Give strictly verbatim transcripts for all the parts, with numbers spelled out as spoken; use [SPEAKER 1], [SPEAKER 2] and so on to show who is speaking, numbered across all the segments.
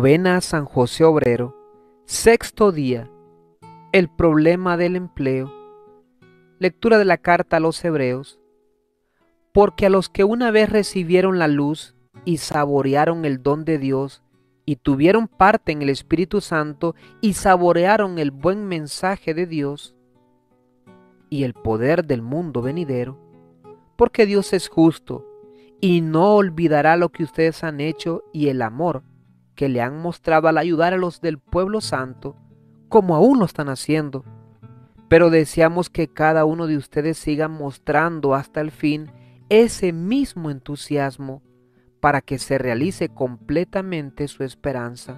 [SPEAKER 1] Novena a San José Obrero. Sexto día. El problema del empleo. Lectura de la carta a los Hebreos. Porque a los que una vez recibieron la luz y saborearon el don de Dios y tuvieron parte en el Espíritu Santo y saborearon el buen mensaje de Dios y el poder del mundo venidero, porque Dios es justo y no olvidará lo que ustedes han hecho y el amor que le han mostrado al ayudar a los del pueblo santo, como aún lo están haciendo. Pero deseamos que cada uno de ustedes siga mostrando hasta el fin ese mismo entusiasmo para que se realice completamente su esperanza.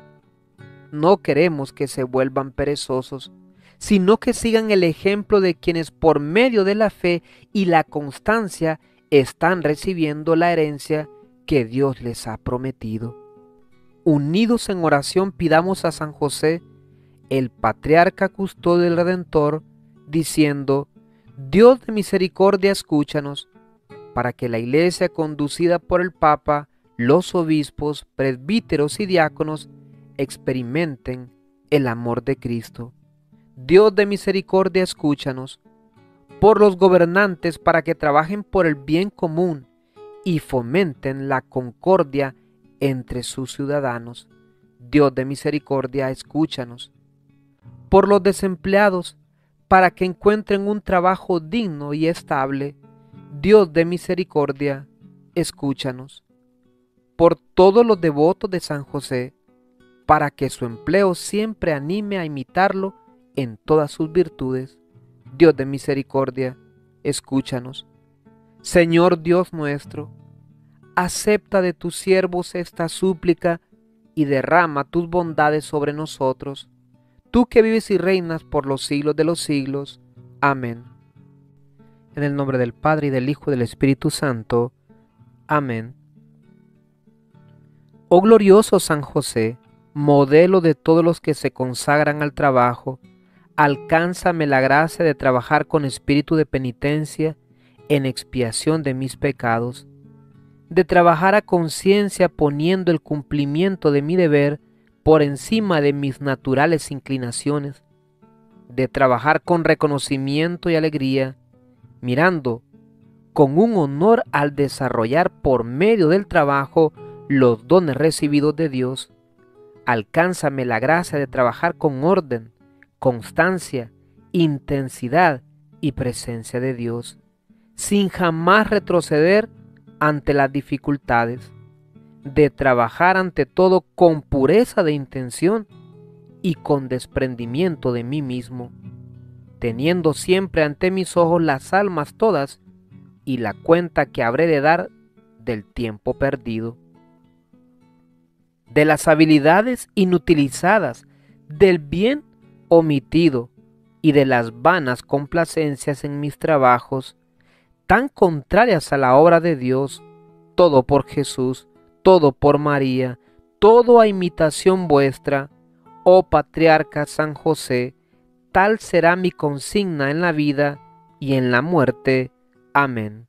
[SPEAKER 1] No queremos que se vuelvan perezosos, sino que sigan el ejemplo de quienes por medio de la fe y la constancia están recibiendo la herencia que Dios les ha prometido. Unidos en oración pidamos a San José, el patriarca custodio del Redentor, diciendo: Dios de misericordia, escúchanos, para que la Iglesia conducida por el Papa, los obispos, presbíteros y diáconos experimenten el amor de Cristo. Dios de misericordia, escúchanos, por los gobernantes para que trabajen por el bien común y fomenten la concordia entre sus ciudadanos. Dios de misericordia, escúchanos, por los desempleados para que encuentren un trabajo digno y estable. Dios de misericordia, escúchanos, por todos los devotos de San José, para que su empleo siempre anime a imitarlo en todas sus virtudes. Dios de misericordia, escúchanos. Señor Dios nuestro, acepta de tus siervos esta súplica y derrama tus bondades sobre nosotros, tú que vives y reinas por los siglos de los siglos. Amén. En el nombre del Padre, y del Hijo, y del Espíritu Santo. Amén. Oh glorioso San José, modelo de todos los que se consagran al trabajo, alcánzame la gracia de trabajar con espíritu de penitencia en expiación de mis pecados, de trabajar a conciencia poniendo el cumplimiento de mi deber por encima de mis naturales inclinaciones, de trabajar con reconocimiento y alegría, mirando con un honor al desarrollar por medio del trabajo los dones recibidos de Dios. Alcánzame la gracia de trabajar con orden, constancia, intensidad y presencia de Dios, sin jamás retroceder ante las dificultades, de trabajar ante todo con pureza de intención y con desprendimiento de mí mismo, teniendo siempre ante mis ojos las almas todas y la cuenta que habré de dar del tiempo perdido, de las habilidades inutilizadas, del bien omitido y de las vanas complacencias en mis trabajos, tan contrarias a la obra de Dios, todo por Jesús, todo por María, todo a imitación vuestra, oh Patriarca San José, tal será mi consigna en la vida y en la muerte. Amén.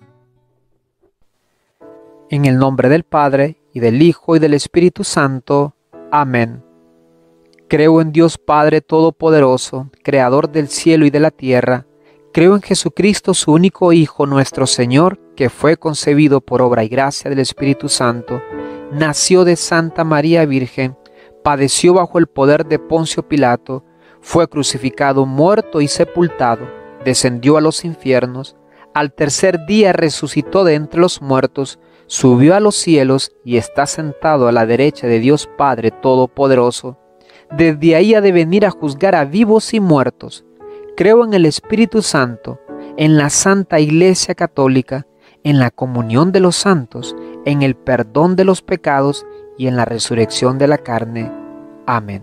[SPEAKER 1] En el nombre del Padre, y del Hijo, y del Espíritu Santo. Amén. Creo en Dios Padre Todopoderoso, Creador del cielo y de la tierra. Creo en Jesucristo, su único Hijo, nuestro Señor, que fue concebido por obra y gracia del Espíritu Santo, nació de Santa María Virgen, padeció bajo el poder de Poncio Pilato, fue crucificado, muerto y sepultado, descendió a los infiernos, al tercer día resucitó de entre los muertos, subió a los cielos y está sentado a la derecha de Dios Padre Todopoderoso. Desde ahí ha de venir a juzgar a vivos y muertos. Creo en el Espíritu Santo, en la Santa Iglesia Católica, en la comunión de los santos, en el perdón de los pecados y en la resurrección de la carne. Amén.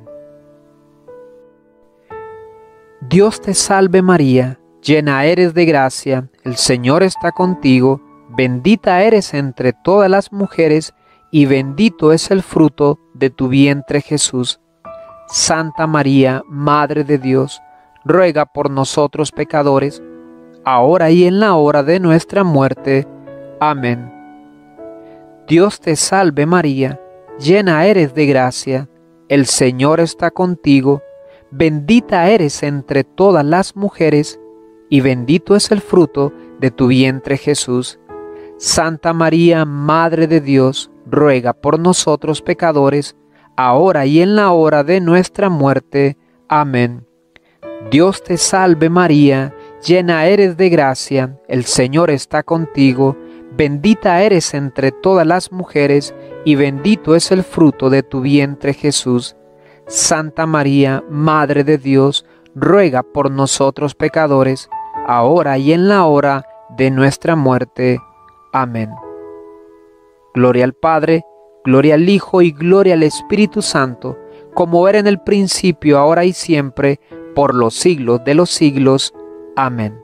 [SPEAKER 1] Dios te salve María, llena eres de gracia, el Señor está contigo, bendita eres entre todas las mujeres y bendito es el fruto de tu vientre Jesús. Santa María, Madre de Dios, ruega por nosotros pecadores, ahora y en la hora de nuestra muerte. Amén. Dios te salve María, llena eres de gracia, el Señor está contigo, bendita eres entre todas las mujeres, y bendito es el fruto de tu vientre Jesús. Santa María, Madre de Dios, ruega por nosotros pecadores, ahora y en la hora de nuestra muerte. Amén. Dios te salve María, llena eres de gracia, el Señor está contigo, bendita eres entre todas las mujeres, y bendito es el fruto de tu vientre Jesús. Santa María, Madre de Dios, ruega por nosotros pecadores, ahora y en la hora de nuestra muerte. Amén. Gloria al Padre, gloria al Hijo y gloria al Espíritu Santo, como era en el principio, ahora y siempre, por los siglos de los siglos. Amén.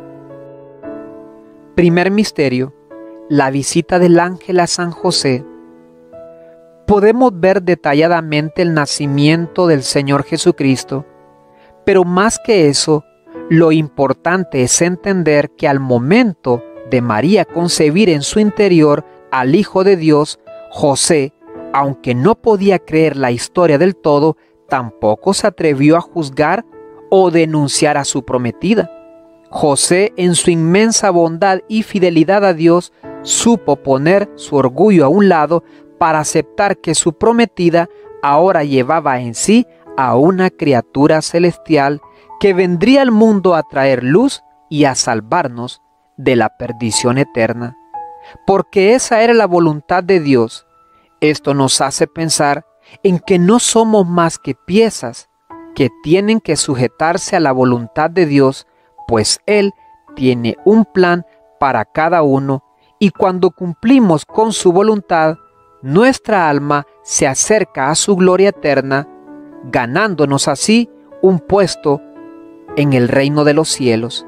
[SPEAKER 1] Primer misterio: la visita del ángel a San José. Podemos ver detalladamente el nacimiento del Señor Jesucristo, pero más que eso, lo importante es entender que al momento de María concebir en su interior al Hijo de Dios, José, aunque no podía creer la historia del todo, tampoco se atrevió a juzgar o denunciar a su prometida. José, en su inmensa bondad y fidelidad a Dios, supo poner su orgullo a un lado para aceptar que su prometida ahora llevaba en sí a una criatura celestial que vendría al mundo a traer luz y a salvarnos de la perdición eterna. Porque esa era la voluntad de Dios. Esto nos hace pensar en que no somos más que piezas que tienen que sujetarse a la voluntad de Dios, pues Él tiene un plan para cada uno, y cuando cumplimos con su voluntad, nuestra alma se acerca a su gloria eterna, ganándonos así un puesto en el reino de los cielos.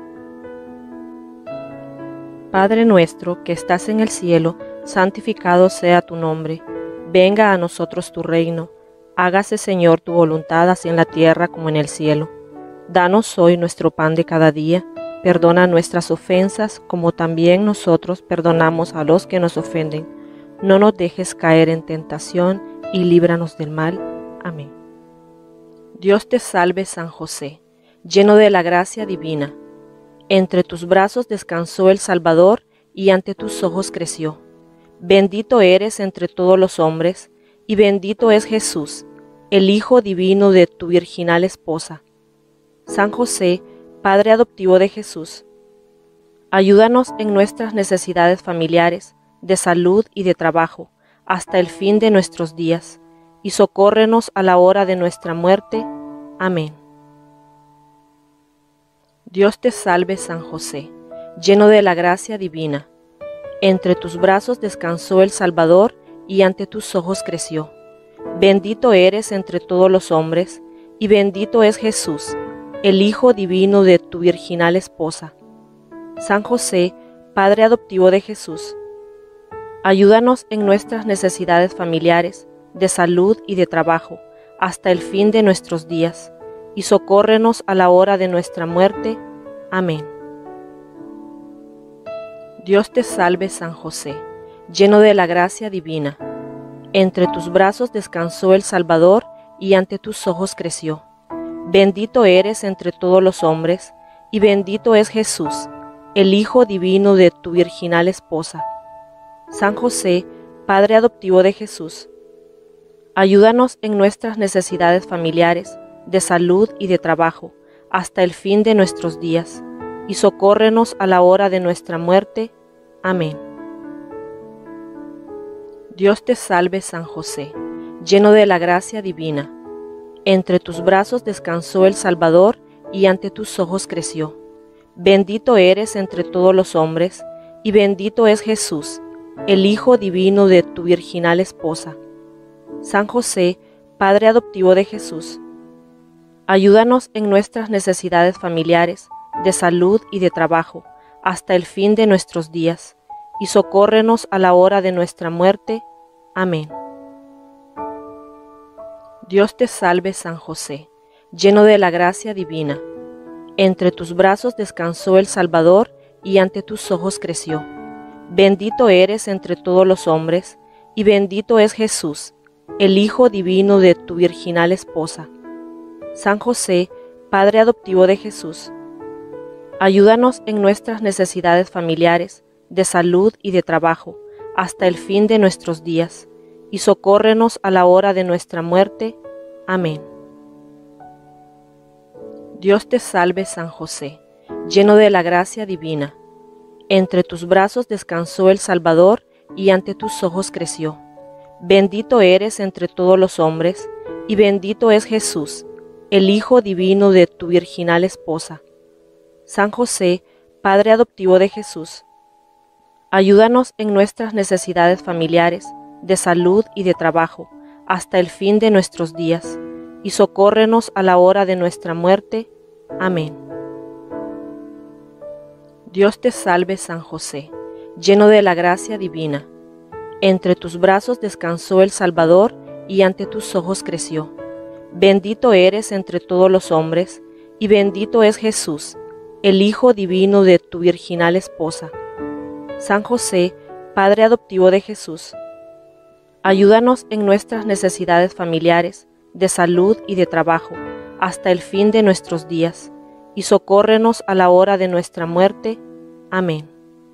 [SPEAKER 2] Padre nuestro que estás en el cielo, santificado sea tu nombre. Venga a nosotros tu reino. Hágase, Señor, tu voluntad, así en la tierra como en el cielo. Danos hoy nuestro pan de cada día. Perdona nuestras ofensas, como también nosotros perdonamos a los que nos ofenden. No nos dejes caer en tentación, y líbranos del mal. Amén. Dios te salve, San José, lleno de la gracia divina. Entre tus brazos descansó el Salvador, y ante tus ojos creció. Bendito eres entre todos los hombres, y bendito es Jesús, el Hijo divino de tu virginal esposa. San José, Padre adoptivo de Jesús, ayúdanos en nuestras necesidades familiares, de salud y de trabajo, hasta el fin de nuestros días, y socórrenos a la hora de nuestra muerte. Amén. Dios te salve, San José, lleno de la gracia divina. Entre tus brazos descansó el Salvador, y ante tus ojos creció. Bendito eres entre todos los hombres, y bendito es Jesús, el Hijo divino de tu virginal esposa. San José, Padre adoptivo de Jesús, ayúdanos en nuestras necesidades familiares, de salud y de trabajo, hasta el fin de nuestros días, y socórrenos a la hora de nuestra muerte. Amén. Dios te salve, San José, lleno de la gracia divina. Entre tus brazos descansó el Salvador, y ante tus ojos creció. Bendito eres entre todos los hombres, y bendito es Jesús, el Hijo divino de tu virginal esposa. San José, Padre adoptivo de Jesús, ayúdanos en nuestras necesidades familiares, de salud y de trabajo, hasta el fin de nuestros días, y socórrenos a la hora de nuestra muerte. Amén. Dios te salve, San José, lleno de la gracia divina. Entre tus brazos descansó el Salvador, y ante tus ojos creció. Bendito eres entre todos los hombres, y bendito es Jesús, el Hijo divino de tu virginal esposa. San José, Padre adoptivo de Jesús, ayúdanos en nuestras necesidades familiares, de salud y de trabajo, hasta el fin de nuestros días, y socórrenos a la hora de nuestra muerte. Amén. Dios te salve, San José, lleno de la gracia divina. Entre tus brazos descansó el Salvador, y ante tus ojos creció. Bendito eres entre todos los hombres, y bendito es Jesús, el Hijo divino de tu virginal esposa. San José, Padre adoptivo de Jesús, ayúdanos en nuestras necesidades familiares, de salud y de trabajo, hasta el fin de nuestros días, y socórrenos a la hora de nuestra muerte. Amén. Dios te salve, San José, lleno de la gracia divina. Entre tus brazos descansó el Salvador, y ante tus ojos creció. Bendito eres entre todos los hombres, y bendito es Jesús, el Hijo divino de tu virginal esposa. San José, Padre adoptivo de Jesús, ayúdanos en nuestras necesidades familiares, de salud y de trabajo, hasta el fin de nuestros días, y socórrenos a la hora de nuestra muerte. Amén. Dios te salve, San José, lleno de la gracia divina. Entre tus brazos descansó el Salvador, y ante tus ojos creció. Bendito eres entre todos los hombres, y bendito es Jesús, el Hijo divino de tu virginal esposa. San José, Padre adoptivo de Jesús, ayúdanos en nuestras necesidades familiares, de salud y de trabajo, hasta el fin de nuestros días, y socórrenos a la hora de nuestra muerte. Amén.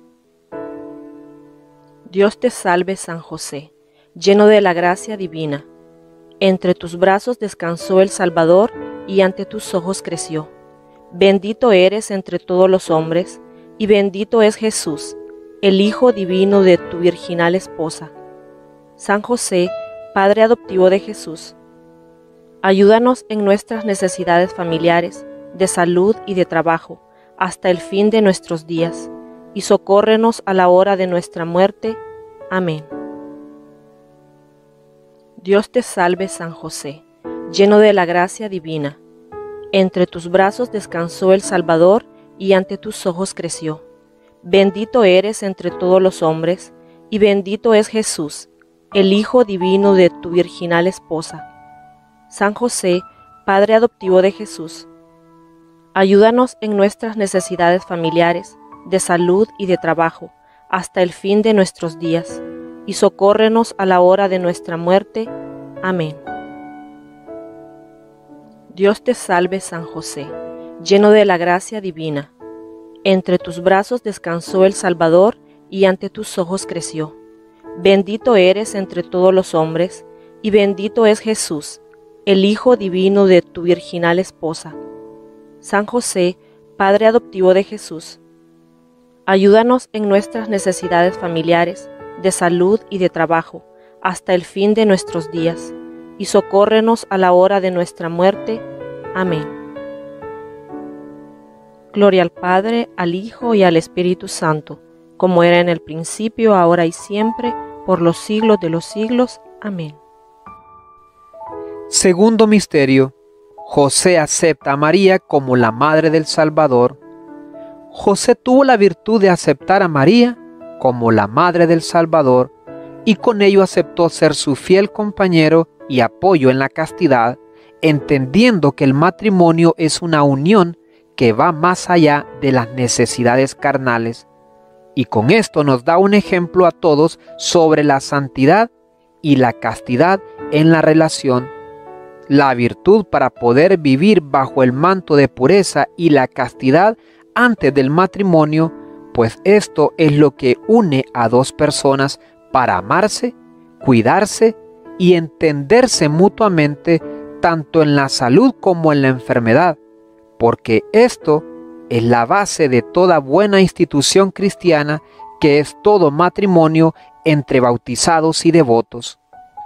[SPEAKER 2] Dios te salve, San José, lleno de la gracia divina. Entre tus brazos descansó el Salvador, y ante tus ojos creció. Bendito eres entre todos los hombres, y bendito es Jesús, el Hijo divino de tu virginal esposa. San José, Padre adoptivo de Jesús, ayúdanos en nuestras necesidades familiares, de salud y de trabajo, hasta el fin de nuestros días, y socórrenos a la hora de nuestra muerte. Amén. Dios te salve, San José, lleno de la gracia divina. Entre tus brazos descansó el Salvador, y ante tus ojos creció. Bendito eres entre todos los hombres, y bendito es Jesús, el Hijo divino de tu virginal esposa. San José, Padre adoptivo de Jesús, ayúdanos en nuestras necesidades familiares, de salud y de trabajo, hasta el fin de nuestros días, y socórrenos a la hora de nuestra muerte. Amén. Dios te salve, San José, lleno de la gracia divina. Entre tus brazos descansó el Salvador, y ante tus ojos creció. Bendito eres entre todos los hombres, y bendito es Jesús, el Hijo divino de tu virginal esposa. San José, Padre adoptivo de Jesús, ayúdanos en nuestras necesidades familiares, de salud y de trabajo, hasta el fin de nuestros días, y socórrenos a la hora de nuestra muerte. Amén. Gloria al Padre, al Hijo y al Espíritu Santo, como era en el principio, ahora y siempre, por los siglos de los siglos. Amén.
[SPEAKER 1] Segundo misterio: José acepta a María como la madre del Salvador. José tuvo la virtud de aceptar a María como la madre del Salvador, y con ello aceptó ser su fiel compañero y apoyo en la castidad, entendiendo que el matrimonio es una unión que va más allá de las necesidades carnales, y con esto nos da un ejemplo a todos sobre la santidad y la castidad en la relación. La virtud para poder vivir bajo el manto de pureza y la castidad antes del matrimonio, pues esto es lo que une a dos personas para amarse, cuidarse y entenderse mutuamente tanto en la salud como en la enfermedad, porque esto es la base de toda buena institución cristiana, que es todo matrimonio entre bautizados y devotos.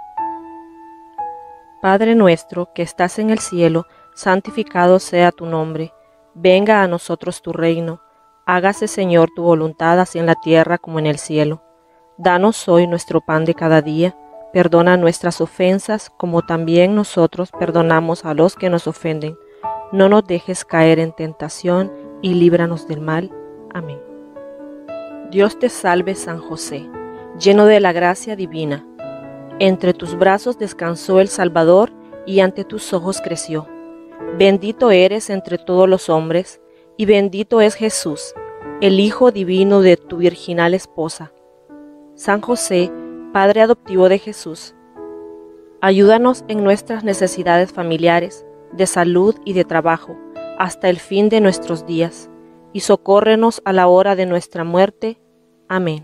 [SPEAKER 2] Padre nuestro que estás en el cielo, santificado sea tu nombre. Venga a nosotros tu reino. Hágase, Señor, tu voluntad, así en la tierra como en el cielo. Danos hoy nuestro pan de cada día. Perdona nuestras ofensas, como también nosotros perdonamos a los que nos ofenden. No nos dejes caer en tentación, y líbranos del mal. Amén. Dios te salve, San José, lleno de la gracia divina. Entre tus brazos descansó el Salvador, y ante tus ojos creció. Bendito eres entre todos los hombres, y bendito es Jesús, el Hijo divino de tu virginal esposa. San José, Padre adoptivo de Jesús, Ayúdanos en nuestras necesidades familiares, de salud y de trabajo, hasta el fin de nuestros días, y socórrenos a la hora de nuestra muerte. Amén.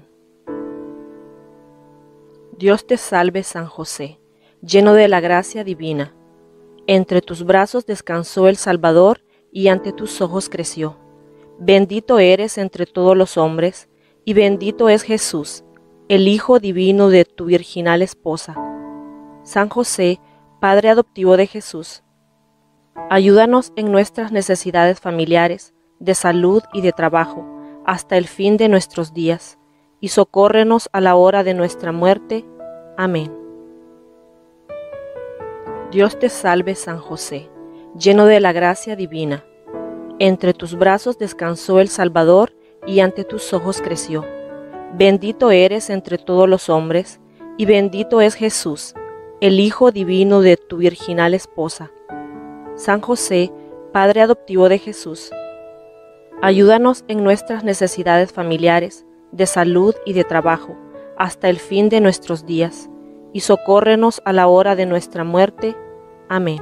[SPEAKER 2] Dios te salve, San José, lleno de la gracia divina. Entre tus brazos descansó el Salvador, y ante tus ojos creció. Bendito eres entre todos los hombres, y bendito es Jesús, el Hijo divino de tu virginal esposa. San José, Padre adoptivo de Jesús, ayúdanos en nuestras necesidades familiares, de salud y de trabajo, hasta el fin de nuestros días, y socórrenos a la hora de nuestra muerte. Amén. Dios te salve, San José, lleno de la gracia divina. Entre tus brazos descansó el Salvador, y ante tus ojos creció. Bendito eres entre todos los hombres, y bendito es Jesús, el Hijo divino de tu virginal esposa. San José, Padre adoptivo de Jesús, ayúdanos en nuestras necesidades familiares, de salud y de trabajo, hasta el fin de nuestros días, y socórrenos a la hora de nuestra muerte. Amén.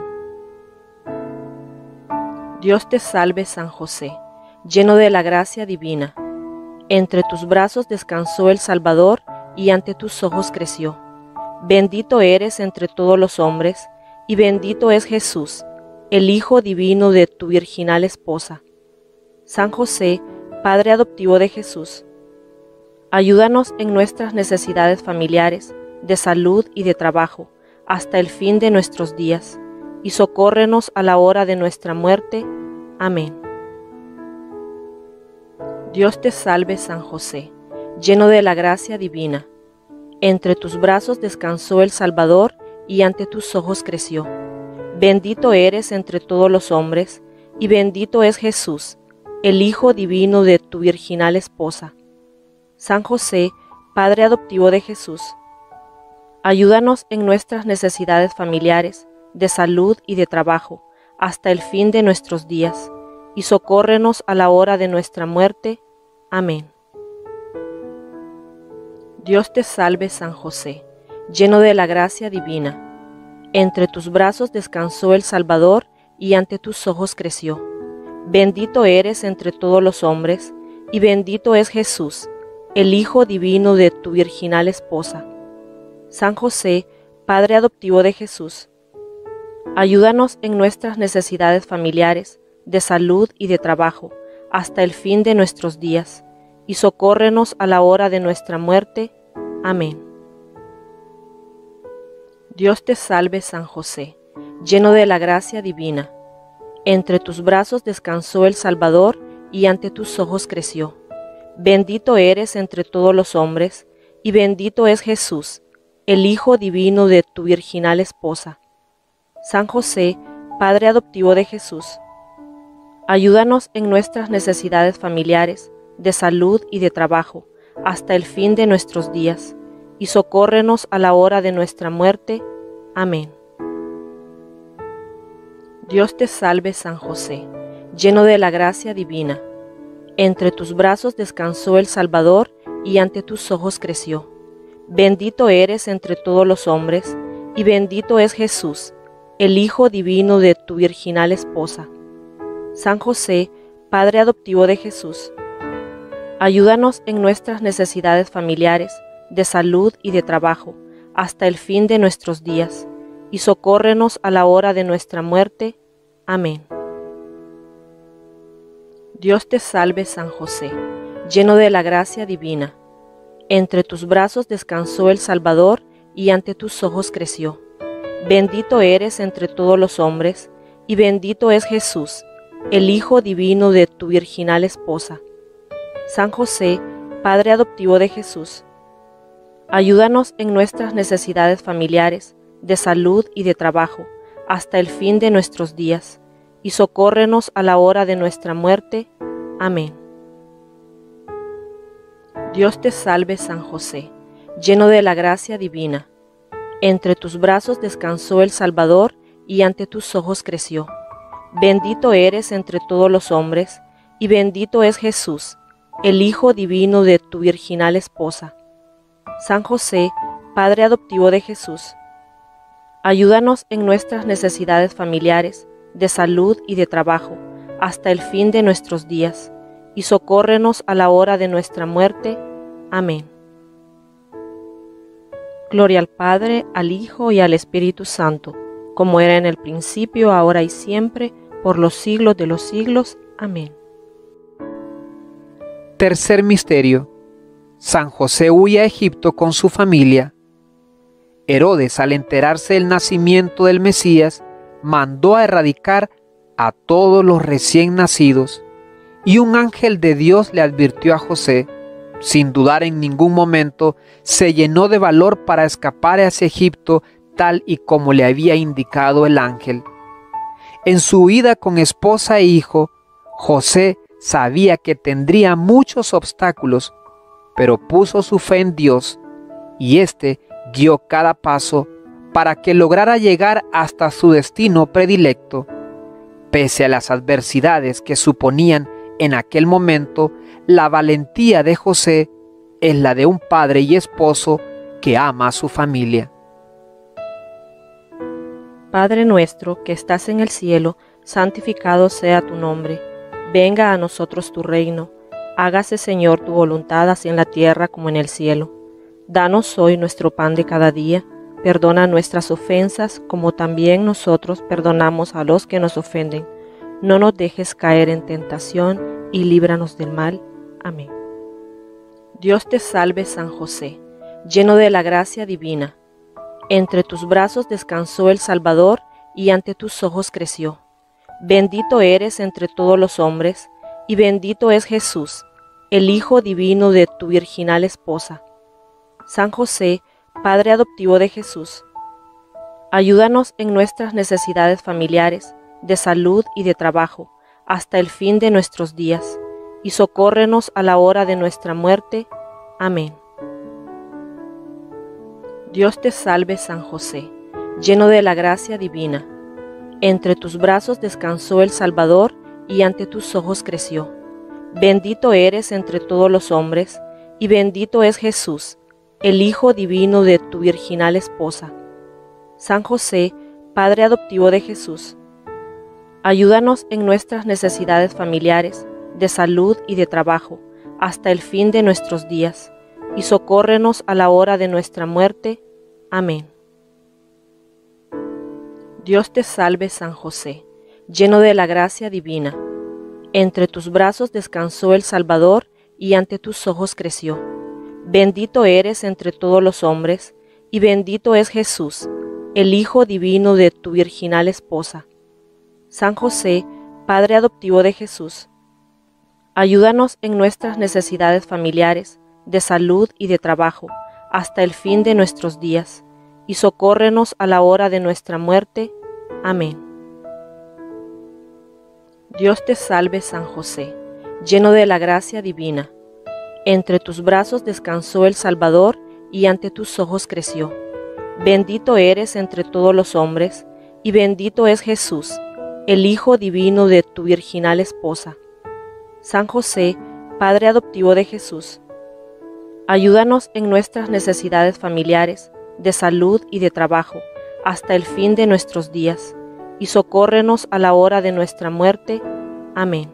[SPEAKER 2] Dios te salve, San José, lleno de la gracia divina. Entre tus brazos descansó el Salvador, y ante tus ojos creció. Bendito eres entre todos los hombres, y bendito es Jesús, el Hijo divino de tu virginal esposa. San José, Padre adoptivo de Jesús, ayúdanos en nuestras necesidades familiares, de salud y de trabajo, hasta el fin de nuestros días, y socórrenos a la hora de nuestra muerte. Amén. Dios te salve, San José, lleno de la gracia divina. Entre tus brazos descansó el Salvador, y ante tus ojos creció. Bendito eres entre todos los hombres, y bendito es Jesús, el Hijo divino de tu virginal esposa. San José, Padre adoptivo de Jesús, ayúdanos en nuestras necesidades familiares, de salud y de trabajo, hasta el fin de nuestros días, y socórrenos a la hora de nuestra muerte. Amén. Dios te salve, San José, lleno de la gracia divina. Entre tus brazos descansó el Salvador, y ante tus ojos creció. Bendito eres entre todos los hombres, y bendito es Jesús, el Hijo divino de tu virginal esposa. San José, Padre adoptivo de Jesús, ayúdanos en nuestras necesidades familiares, de salud y de trabajo, hasta el fin de nuestros días, y socórrenos a la hora de nuestra muerte. Amén. Dios te salve, San José, lleno de la gracia divina. Entre tus brazos descansó el Salvador, y ante tus ojos creció. Bendito eres entre todos los hombres, y bendito es Jesús, el Hijo divino de tu virginal esposa. San José, Padre adoptivo de Jesús, ayúdanos en nuestras necesidades familiares, de salud y de trabajo, hasta el fin de nuestros días, y socórrenos a la hora de nuestra muerte. Amén. Dios te salve, San José, lleno de la gracia divina. Entre tus brazos descansó el Salvador, y ante tus ojos creció. Bendito eres entre todos los hombres, y bendito es Jesús, el Hijo divino de tu virginal esposa. San José, Padre adoptivo de Jesús, ayúdanos en nuestras necesidades familiares, de salud y de trabajo, hasta el fin de nuestros días, y socórrenos a la hora de nuestra muerte. Amén. Dios te salve, San José, lleno de la gracia divina. Entre tus brazos descansó el Salvador, y ante tus ojos creció. Bendito eres entre todos los hombres, y bendito es Jesús, el Hijo divino de tu virginal esposa. San José, Padre adoptivo de Jesús, ayúdanos en nuestras necesidades familiares, de salud y de trabajo, hasta el fin de nuestros días, y socórrenos a la hora de nuestra muerte. Amén. Dios te salve, San José, lleno de la gracia divina. Entre tus brazos descansó el Salvador, y ante tus ojos creció. Bendito eres entre todos los hombres, y bendito es Jesús, el Hijo divino de tu virginal esposa. San José, Padre adoptivo de Jesús, Ayúdanos en nuestras necesidades familiares, de salud y de trabajo, hasta el fin de nuestros días, y socórrenos a la hora de nuestra muerte. Amén. Gloria al Padre, al Hijo y al Espíritu Santo, como era en el principio, ahora y siempre, por los siglos de los siglos. Amén.
[SPEAKER 1] Tercer misterio. San José huye a Egipto con su familia. Herodes, al enterarse del nacimiento del Mesías, mandó a erradicar a todos los recién nacidos, y un ángel de Dios le advirtió a José. Sin dudar en ningún momento, se llenó de valor para escapar hacia Egipto tal y como le había indicado el ángel. En su huida con esposa e hijo, José sabía que tendría muchos obstáculos, pero puso su fe en Dios, y éste guió cada paso para que lograra llegar hasta su destino predilecto. Pese a las adversidades que suponían en aquel momento, la valentía de José es la de un padre y esposo que ama a su familia.
[SPEAKER 2] Padre nuestro que estás en el cielo, santificado sea tu nombre. Venga a nosotros tu reino. Hágase, Señor, tu voluntad, así en la tierra como en el cielo. Danos hoy nuestro pan de cada día. Perdona nuestras ofensas, como también nosotros perdonamos a los que nos ofenden. No nos dejes caer en tentación, y líbranos del mal. Amén. Dios te salve, San José, lleno de la gracia divina. Entre tus brazos descansó el Salvador, y ante tus ojos creció. Bendito eres entre todos los hombres, y bendito es Jesús, el Hijo divino de tu virginal esposa. San José, Padre adoptivo de Jesús, ayúdanos en nuestras necesidades familiares, de salud y de trabajo, hasta el fin de nuestros días, y socórrenos a la hora de nuestra muerte. Amén. Dios te salve, San José, lleno de la gracia divina. Entre tus brazos descansó el Salvador, y ante tus ojos creció. Bendito eres entre todos los hombres, y bendito es Jesús, el Hijo divino de tu virginal esposa. San José, Padre adoptivo de Jesús, ayúdanos en nuestras necesidades familiares, de salud y de trabajo, hasta el fin de nuestros días, y socórrenos a la hora de nuestra muerte. Amén. Dios te salve, San José, lleno de la gracia divina. Entre tus brazos descansó el Salvador, y ante tus ojos creció. Bendito eres entre todos los hombres, y bendito es Jesús, el Hijo divino de tu virginal esposa. San José, Padre adoptivo de Jesús, ayúdanos en nuestras necesidades familiares, de salud y de trabajo, hasta el fin de nuestros días, y socórrenos a la hora de nuestra muerte. Amén. Dios te salve, San José, lleno de la gracia divina. Entre tus brazos descansó el Salvador, y ante tus ojos creció. Bendito eres entre todos los hombres, y bendito es Jesús, el Hijo divino de tu virginal esposa. San José, Padre adoptivo de Jesús, ayúdanos en nuestras necesidades familiares, de salud y de trabajo, hasta el fin de nuestros días, y socórrenos a la hora de nuestra muerte. Amén.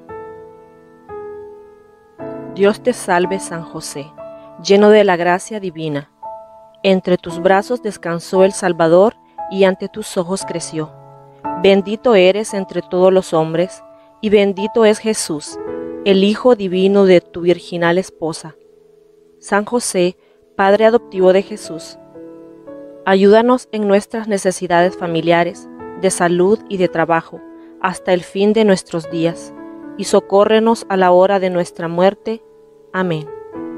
[SPEAKER 2] Dios te salve, San José, lleno de la gracia divina. Entre tus brazos descansó el Salvador, y ante tus ojos creció. Bendito eres entre todos los hombres, y bendito es Jesús, el Hijo divino de tu virginal esposa. San José, Padre adoptivo de Jesús, ayúdanos en nuestras necesidades familiares, de salud y de trabajo, hasta el fin de nuestros días, y socórrenos a la hora de nuestra muerte. Amén.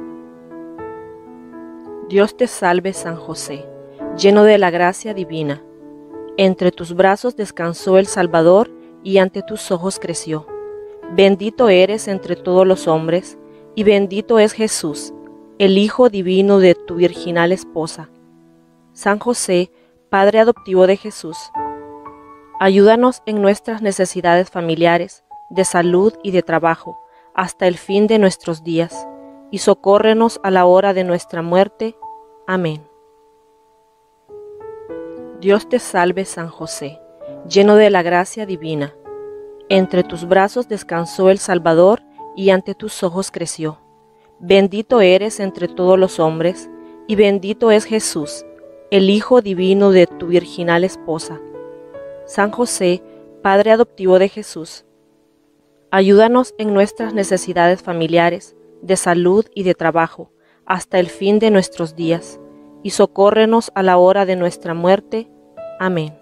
[SPEAKER 2] Dios te salve, San José, lleno de la gracia divina. Entre tus brazos descansó el Salvador, y ante tus ojos creció. Bendito eres entre todos los hombres, y bendito es Jesús, el Hijo divino de tu virginal esposa. San José, Padre adoptivo de Jesús, ayúdanos en nuestras necesidades familiares, de salud y de trabajo, hasta el fin de nuestros días, y socórrenos a la hora de nuestra muerte. Amén. Dios te salve, San José, lleno de la gracia divina. Entre tus brazos descansó el Salvador, y ante tus ojos creció. Bendito eres entre todos los hombres, y bendito es Jesús, el Hijo divino de tu virginal esposa. San José, Padre adoptivo de Jesús, ayúdanos en nuestras necesidades familiares, de salud y de trabajo, hasta el fin de nuestros días, y socórrenos a la hora de nuestra muerte. Amén.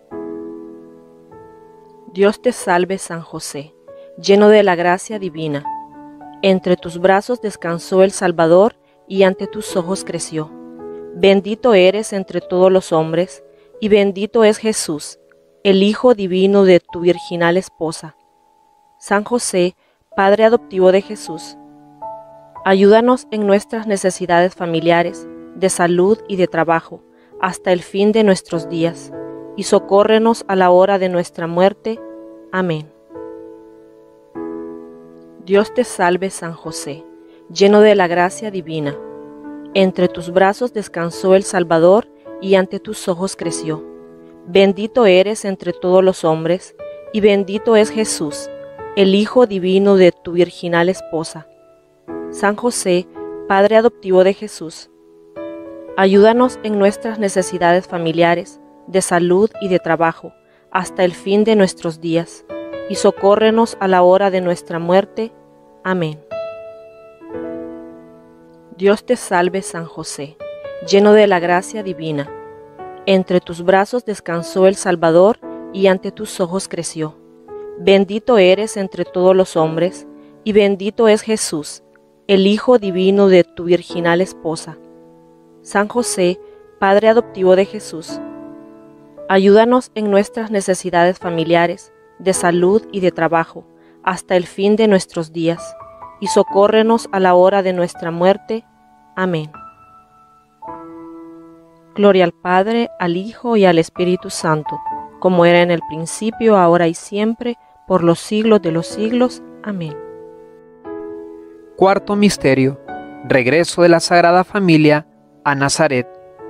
[SPEAKER 2] Dios te salve, San José, lleno de la gracia divina. Entre tus brazos descansó el Salvador, y ante tus ojos creció. Bendito eres entre todos los hombres, y bendito es Jesús, el Hijo divino de tu virginal esposa. San José, Padre adoptivo de Jesús, ayúdanos en nuestras necesidades familiares, de salud y de trabajo, hasta el fin de nuestros días, y socórrenos a la hora de nuestra muerte. Amén. Dios te salve, San José, lleno de la gracia divina. Entre tus brazos descansó el Salvador, y ante tus ojos creció. Bendito eres entre todos los hombres, y bendito es Jesús, el Hijo divino de tu virginal esposa. San José, Padre adoptivo de Jesús, ayúdanos en nuestras necesidades familiares, de salud y de trabajo, hasta el fin de nuestros días, y socórrenos a la hora de nuestra muerte. Amén. Dios te salve, San José, lleno de la gracia divina. Entre tus brazos descansó el Salvador, y ante tus ojos creció. Bendito eres entre todos los hombres, y bendito es Jesús, el Hijo divino de tu virginal esposa. San José, Padre adoptivo de Jesús, ayúdanos en nuestras necesidades familiares, de salud y de trabajo, hasta el fin de nuestros días, y socórrenos a la hora de nuestra muerte. Amén. Gloria al Padre, al Hijo y al Espíritu Santo, como era en el principio, ahora y siempre, por los siglos de los siglos. Amén.
[SPEAKER 1] Cuarto misterio: regreso de la Sagrada Familia a Nazaret.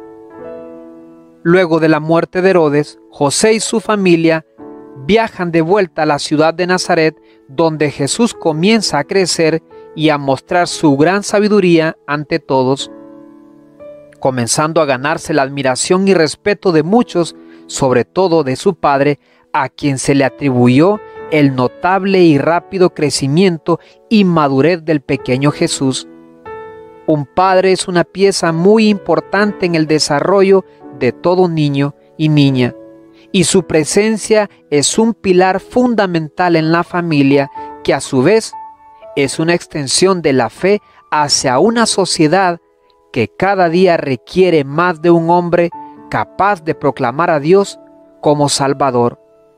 [SPEAKER 1] Luego de la muerte de Herodes, José y su familia viajan de vuelta a la ciudad de Nazaret, donde Jesús comienza a crecer y a mostrar su gran sabiduría ante todos, comenzando a ganarse la admiración y respeto de muchos, sobre todo de su padre, a quien se le atribuyó el notable y rápido crecimiento y madurez del pequeño Jesús. Un padre es una pieza muy importante en el desarrollo de todo niño y niña, y su presencia es un pilar fundamental en la familia, que a su vez es una extensión de la fe hacia una sociedad que cada día requiere más de un hombre capaz de proclamar a Dios como Salvador.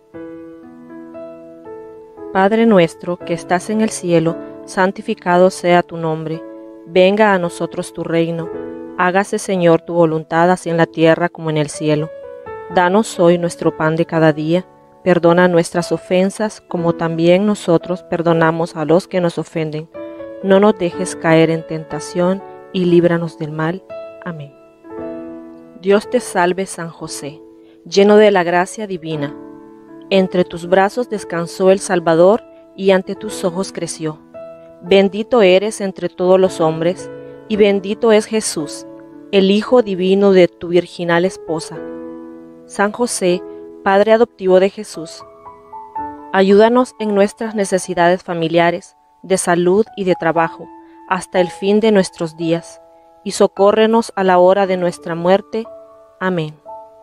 [SPEAKER 2] Padre nuestro que estás en el cielo, santificado sea tu nombre. Venga a nosotros tu reino. Hágase, Señor, tu voluntad, así en la tierra como en el cielo. Danos hoy nuestro pan de cada día. Perdona nuestras ofensas, como también nosotros perdonamos a los que nos ofenden. No nos dejes caer en tentación, y líbranos del mal. Amén. Dios te salve, San José, lleno de la gracia divina. Entre tus brazos descansó el Salvador, y ante tus ojos creció. Bendito eres entre todos los hombres, y bendito es Jesús, el Hijo divino de tu virginal esposa. San José, Padre adoptivo de Jesús, ayúdanos en nuestras necesidades familiares, de salud y de trabajo, hasta el fin de nuestros días, y socórrenos a la hora de nuestra muerte. Amén.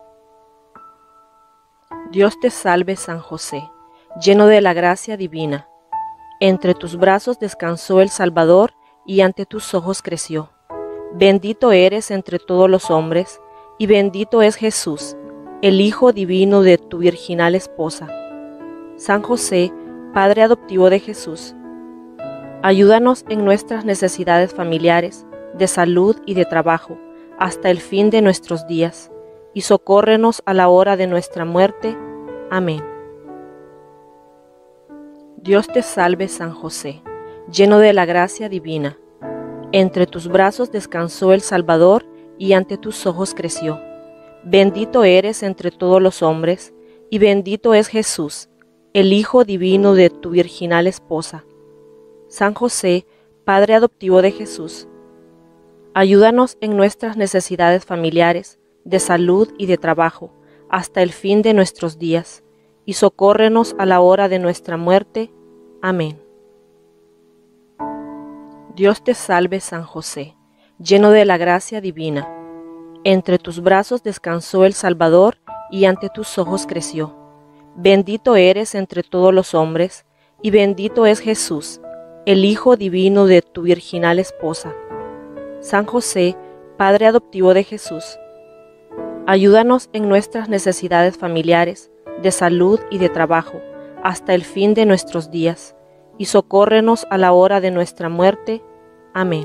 [SPEAKER 2] Dios te salve, San José, lleno de la gracia divina. Entre tus brazos descansó el Salvador, y ante tus ojos creció. Bendito eres entre todos los hombres, y bendito es Jesús, el Hijo divino de tu virginal esposa. San José, Padre adoptivo de Jesús, ayúdanos en nuestras necesidades familiares, de salud y de trabajo, hasta el fin de nuestros días, y socórrenos a la hora de nuestra muerte. Amén. Dios te salve, San José, lleno de la gracia divina. Entre tus brazos descansó el Salvador, y ante tus ojos creció. Bendito eres entre todos los hombres, y bendito es Jesús, el Hijo divino de tu virginal esposa. San José, Padre adoptivo de Jesús, ayúdanos en nuestras necesidades familiares, de salud y de trabajo, hasta el fin de nuestros días, y socórrenos a la hora de nuestra muerte. Amén. Dios te salve, San José, lleno de la gracia divina. Entre tus brazos descansó el Salvador, y ante tus ojos creció. Bendito eres entre todos los hombres, y bendito es Jesús, el Hijo divino de tu virginal esposa. San José, Padre adoptivo de Jesús, ayúdanos en nuestras necesidades familiares, de salud y de trabajo, hasta el fin de nuestros días, y socórrenos a la hora de nuestra muerte. Amén.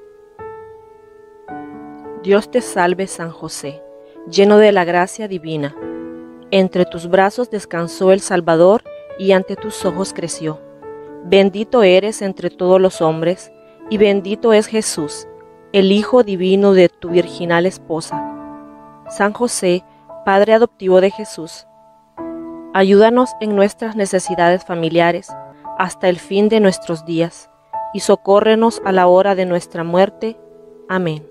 [SPEAKER 2] Dios te salve, San José, lleno de la gracia divina. Entre tus brazos descansó el Salvador, y ante tus ojos creció. Bendito eres entre todos los hombres, y bendito es Jesús, el Hijo divino de tu virginal esposa. San José, Padre adoptivo de Jesús, ayúdanos en nuestras necesidades familiares, hasta el fin de nuestros días, y socórrenos a la hora de nuestra muerte. Amén.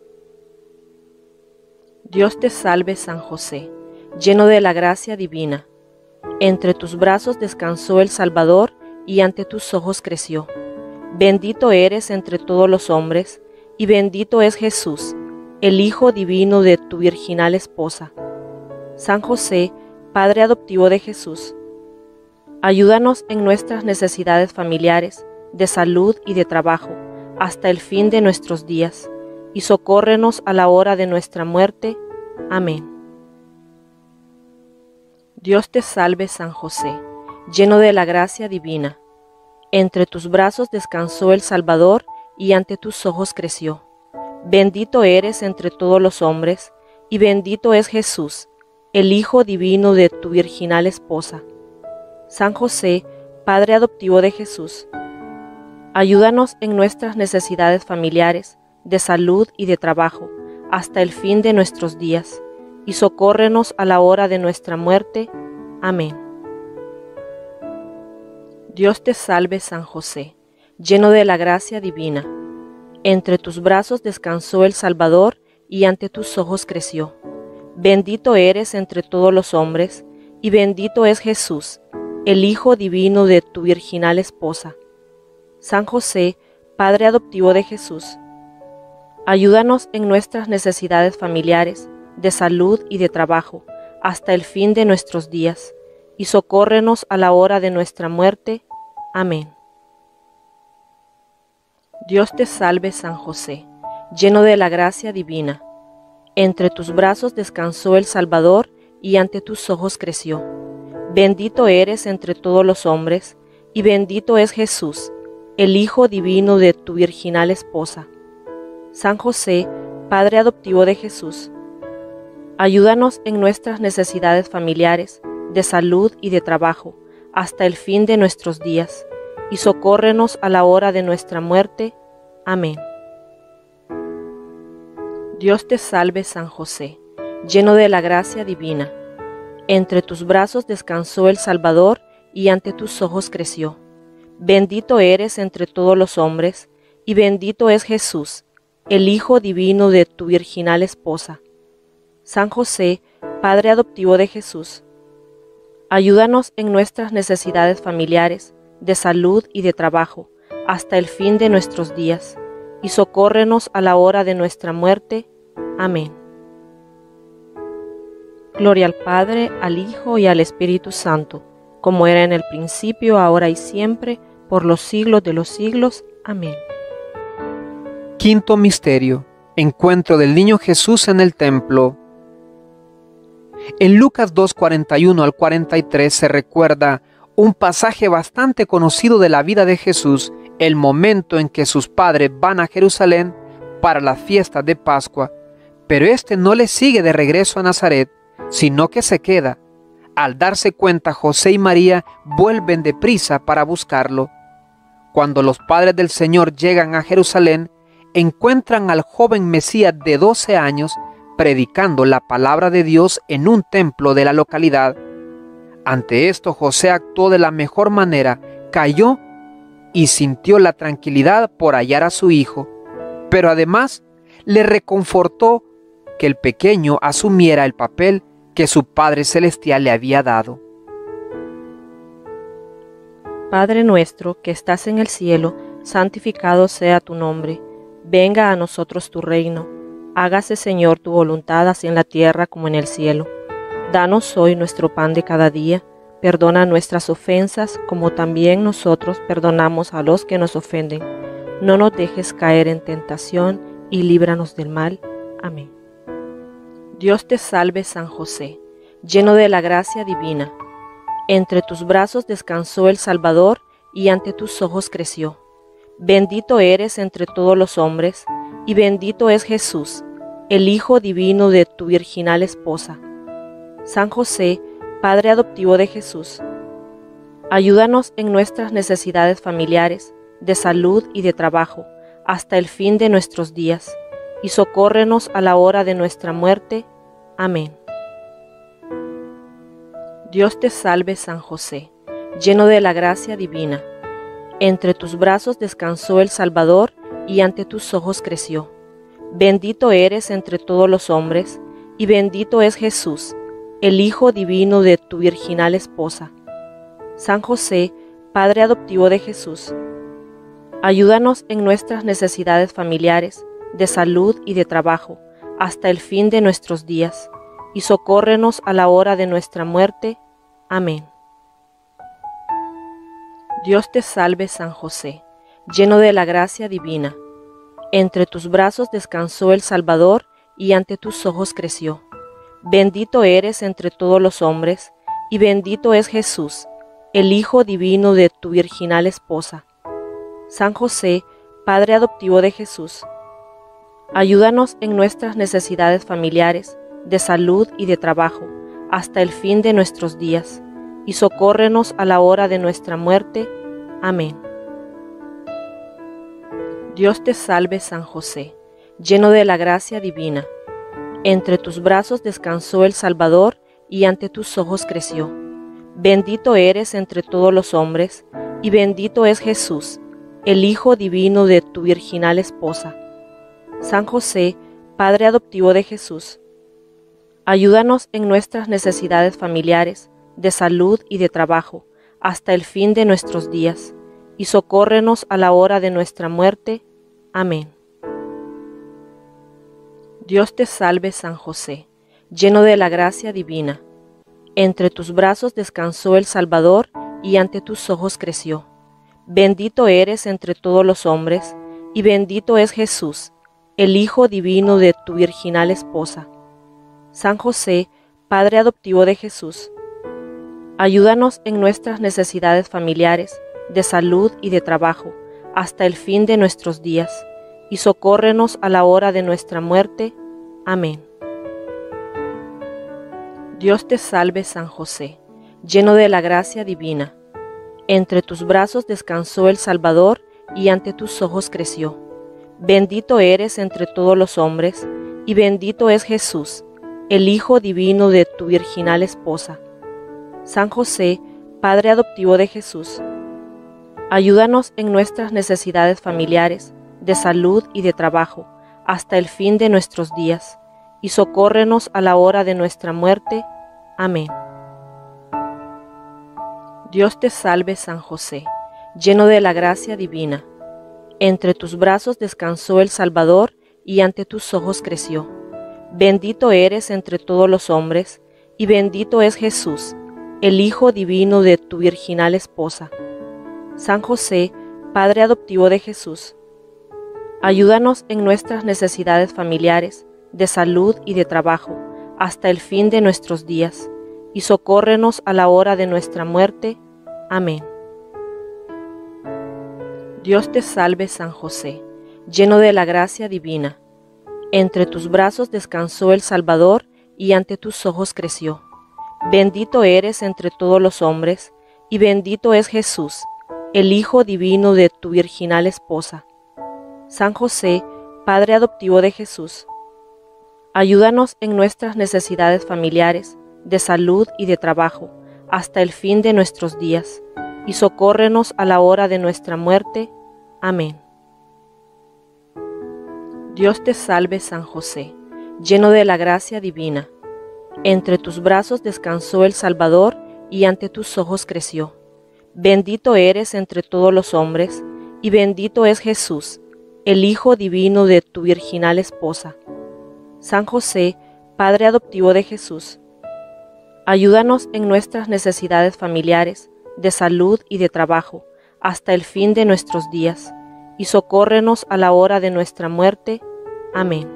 [SPEAKER 2] Dios te salve, San José, lleno de la gracia divina. Entre tus brazos descansó el Salvador, y ante tus ojos creció. Bendito eres entre todos los hombres, y bendito es Jesús, el Hijo divino de tu virginal esposa. San José, Padre adoptivo de Jesús, ayúdanos en nuestras necesidades familiares, de salud y de trabajo, hasta el fin de nuestros días, y socórrenos a la hora de nuestra muerte. Amén. Dios te salve, San José, lleno de la gracia divina. Entre tus brazos descansó el Salvador, y ante tus ojos creció. Bendito eres entre todos los hombres, y bendito es Jesús, el Hijo divino de tu virginal esposa. San José, Padre adoptivo de Jesús, ayúdanos en nuestras necesidades familiares, de salud y de trabajo, hasta el fin de nuestros días, y socórrenos a la hora de nuestra muerte. Amén. Dios te salve, San José, lleno de la gracia divina. Entre tus brazos descansó el Salvador, y ante tus ojos creció. Bendito eres entre todos los hombres, y bendito es Jesús, el Hijo divino de tu virginal esposa. San José, Padre adoptivo de Jesús, ayúdanos en nuestras necesidades familiares, de salud y de trabajo, hasta el fin de nuestros días, y socórrenos a la hora de nuestra muerte. Amén. Dios te salve, San José, lleno de la gracia divina. Entre tus brazos descansó el Salvador, y ante tus ojos creció. Bendito eres entre todos los hombres, y bendito es Jesús, el Hijo divino de tu virginal esposa. San José, Padre adoptivo de Jesús, ayúdanos en nuestras necesidades familiares, de salud y de trabajo, hasta el fin de nuestros días, y socórrenos a la hora de nuestra muerte. Amén. Dios te salve, San José, lleno de la gracia divina. Entre tus brazos descansó el Salvador, y ante tus ojos creció. Bendito eres entre todos los hombres, y bendito es Jesús, el Hijo divino de tu virginal esposa. San José, Padre adoptivo de Jesús, ayúdanos en nuestras necesidades familiares, de salud y de trabajo, hasta el fin de nuestros días, y socórrenos a la hora de nuestra muerte. Amén. Gloria al Padre, al Hijo y al Espíritu Santo, como era en el principio, ahora y siempre, por los siglos de los siglos. Amén.
[SPEAKER 1] Quinto misterio: encuentro del niño Jesús en el templo. En Lucas dos, cuarenta y uno al cuarenta y tres se recuerda un pasaje bastante conocido de la vida de Jesús, el momento en que sus padres van a Jerusalén para la fiesta de Pascua, pero éste no le sigue de regreso a Nazaret, sino que se queda. Al darse cuenta, José y María vuelven deprisa para buscarlo. Cuando los padres del Señor llegan a Jerusalén, encuentran al joven Mesías de doce años predicando la palabra de Dios en un templo de la localidad. Ante esto, José actuó de la mejor manera, cayó y sintió la tranquilidad por hallar a su hijo, pero además le reconfortó que el pequeño asumiera el papel que su Padre Celestial le había dado.
[SPEAKER 2] Padre nuestro que estás en el cielo, santificado sea tu nombre. Venga a nosotros tu reino. Hágase, Señor, tu voluntad así en la tierra como en el cielo. Danos hoy nuestro pan de cada día. Perdona nuestras ofensas, como también nosotros perdonamos a los que nos ofenden. No nos dejes caer en tentación y líbranos del mal. Amén. Dios te salve, San José, lleno de la gracia divina. Entre tus brazos descansó el Salvador y ante tus ojos creció. Bendito eres entre todos los hombres, y bendito es Jesús, el Hijo divino de tu virginal esposa. San José, Padre adoptivo de Jesús, ayúdanos en nuestras necesidades familiares, de salud y de trabajo, hasta el fin de nuestros días, y socórrenos a la hora de nuestra muerte. Amén. Dios te salve, San José, lleno de la gracia divina. Entre tus brazos descansó el Salvador y ante tus ojos creció. Bendito eres entre todos los hombres, y bendito es Jesús, el Hijo divino de tu virginal esposa. San José, Padre adoptivo de Jesús, ayúdanos en nuestras necesidades familiares, de salud y de trabajo, hasta el fin de nuestros días, y socórrenos a la hora de nuestra muerte. Amén. Dios te salve, San José, lleno de la gracia divina. Entre tus brazos descansó el Salvador y ante tus ojos creció. Bendito eres entre todos los hombres, y bendito es Jesús, el Hijo divino de tu virginal esposa. San José, Padre adoptivo de Jesús, ayúdanos en nuestras necesidades familiares, de salud y de trabajo, hasta el fin de nuestros días, y socórrenos a la hora de nuestra muerte. Amén. Dios te salve, San José, lleno de la gracia divina. Entre tus brazos descansó el Salvador y ante tus ojos creció. Bendito eres entre todos los hombres, y bendito es Jesús, el Hijo divino de tu virginal esposa. San José, Padre adoptivo de Jesús, ayúdanos en nuestras necesidades familiares, de salud y de trabajo, hasta el fin de nuestros días, y socórrenos a la hora de nuestra muerte. Amén. Dios te salve, San José, lleno de la gracia divina. Entre tus brazos descansó el Salvador y ante tus ojos creció. Bendito eres entre todos los hombres, y bendito es Jesús, el Hijo divino de tu virginal esposa. San José, Padre adoptivo de Jesús, ayúdanos en nuestras necesidades familiares, de salud y de trabajo, hasta el fin de nuestros días, y socórrenos a la hora de nuestra muerte. Amén. Dios te salve, San José, lleno de la gracia divina. Entre tus brazos descansó el Salvador y ante tus ojos creció. Bendito eres entre todos los hombres, y bendito es Jesús, el Hijo divino de tu virginal esposa. San José, Padre adoptivo de Jesús, ayúdanos en nuestras necesidades familiares, de salud y de trabajo, hasta el fin de nuestros días, y socórrenos a la hora de nuestra muerte. Amén. Dios te salve, San José, lleno de la gracia divina. Entre tus brazos descansó el Salvador y ante tus ojos creció. Bendito eres entre todos los hombres, y bendito es Jesús, el Hijo divino de tu virginal esposa. San José, Padre adoptivo de Jesús, ayúdanos en nuestras necesidades familiares, de salud y de trabajo, hasta el fin de nuestros días, y socórrenos a la hora de nuestra muerte. Amén. Dios te salve, San José, lleno de la gracia divina. Entre tus brazos descansó el Salvador y ante tus ojos creció. Bendito eres entre todos los hombres, y bendito es Jesús, el Hijo divino de tu virginal esposa. San José, Padre adoptivo de Jesús, Ayúdanos en nuestras necesidades familiares, de salud y de trabajo, hasta el fin de nuestros días, y socórrenos a la hora de nuestra muerte. Amén. Dios te salve, San José, lleno de la gracia divina. Entre tus brazos descansó el Salvador, y ante tus ojos creció. Bendito eres entre todos los hombres, y bendito es Jesús, el Hijo divino de tu virginal esposa. San José, Padre adoptivo de Jesús, ayúdanos en nuestras necesidades familiares, de salud y de trabajo, hasta el fin de nuestros días, y socórrenos a la hora de nuestra muerte. Amén.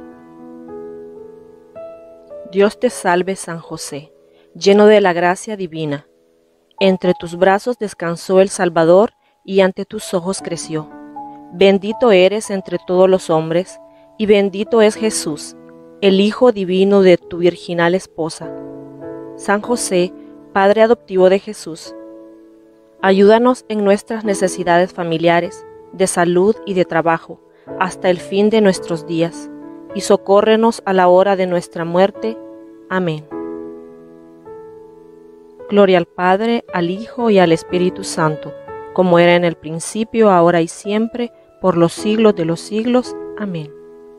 [SPEAKER 2] Dios te salve, San José, lleno de la gracia divina. Entre tus brazos descansó el Salvador, y ante tus ojos creció. Bendito eres entre todos los hombres, y bendito es Jesús, el Hijo divino de tu virginal esposa. San José, Padre adoptivo de Jesús, ayúdanos en nuestras necesidades familiares, de salud y de trabajo, hasta el fin de nuestros días, y socórrenos a la hora de nuestra muerte. Amén. Gloria al Padre, al Hijo y al Espíritu Santo, como era en el principio, ahora y siempre, por los siglos de los siglos. Amén.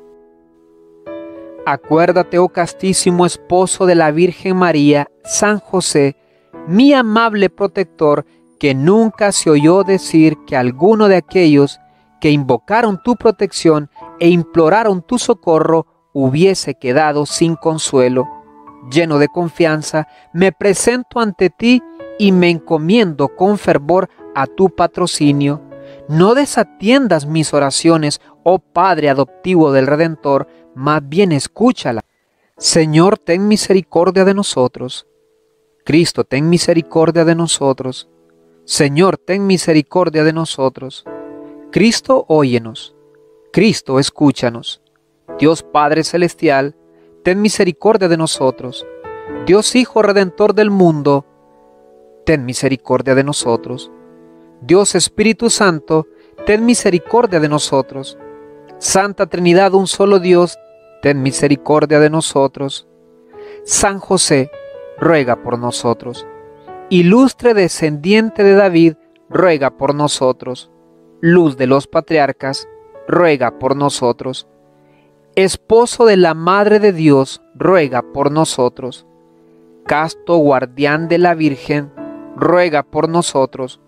[SPEAKER 1] Acuérdate, oh castísimo esposo de la Virgen María, San José, mi amable protector, que nunca se oyó decir que alguno de aquellos que invocaron tu protección e imploraron tu socorro hubiese quedado sin consuelo. Lleno de confianza, me presento ante ti y me encomiendo con fervor a tu patrocinio. No desatiendas mis oraciones, oh Padre adoptivo del Redentor, más bien escúchala. Señor, ten misericordia de nosotros. Cristo, ten misericordia de nosotros. Señor, ten misericordia de nosotros. Cristo, óyenos. Cristo, escúchanos. Dios Padre Celestial, ten misericordia de nosotros. Dios Hijo Redentor del mundo, ten misericordia de nosotros. Dios Espíritu Santo, ten misericordia de nosotros. Santa Trinidad, un solo Dios, ten misericordia de nosotros. San José, ruega por nosotros. Ilustre descendiente de David, ruega por nosotros. Luz de los patriarcas, ruega por nosotros. Esposo de la Madre de Dios, ruega por nosotros. Casto guardián de la Virgen, ruega por nosotros.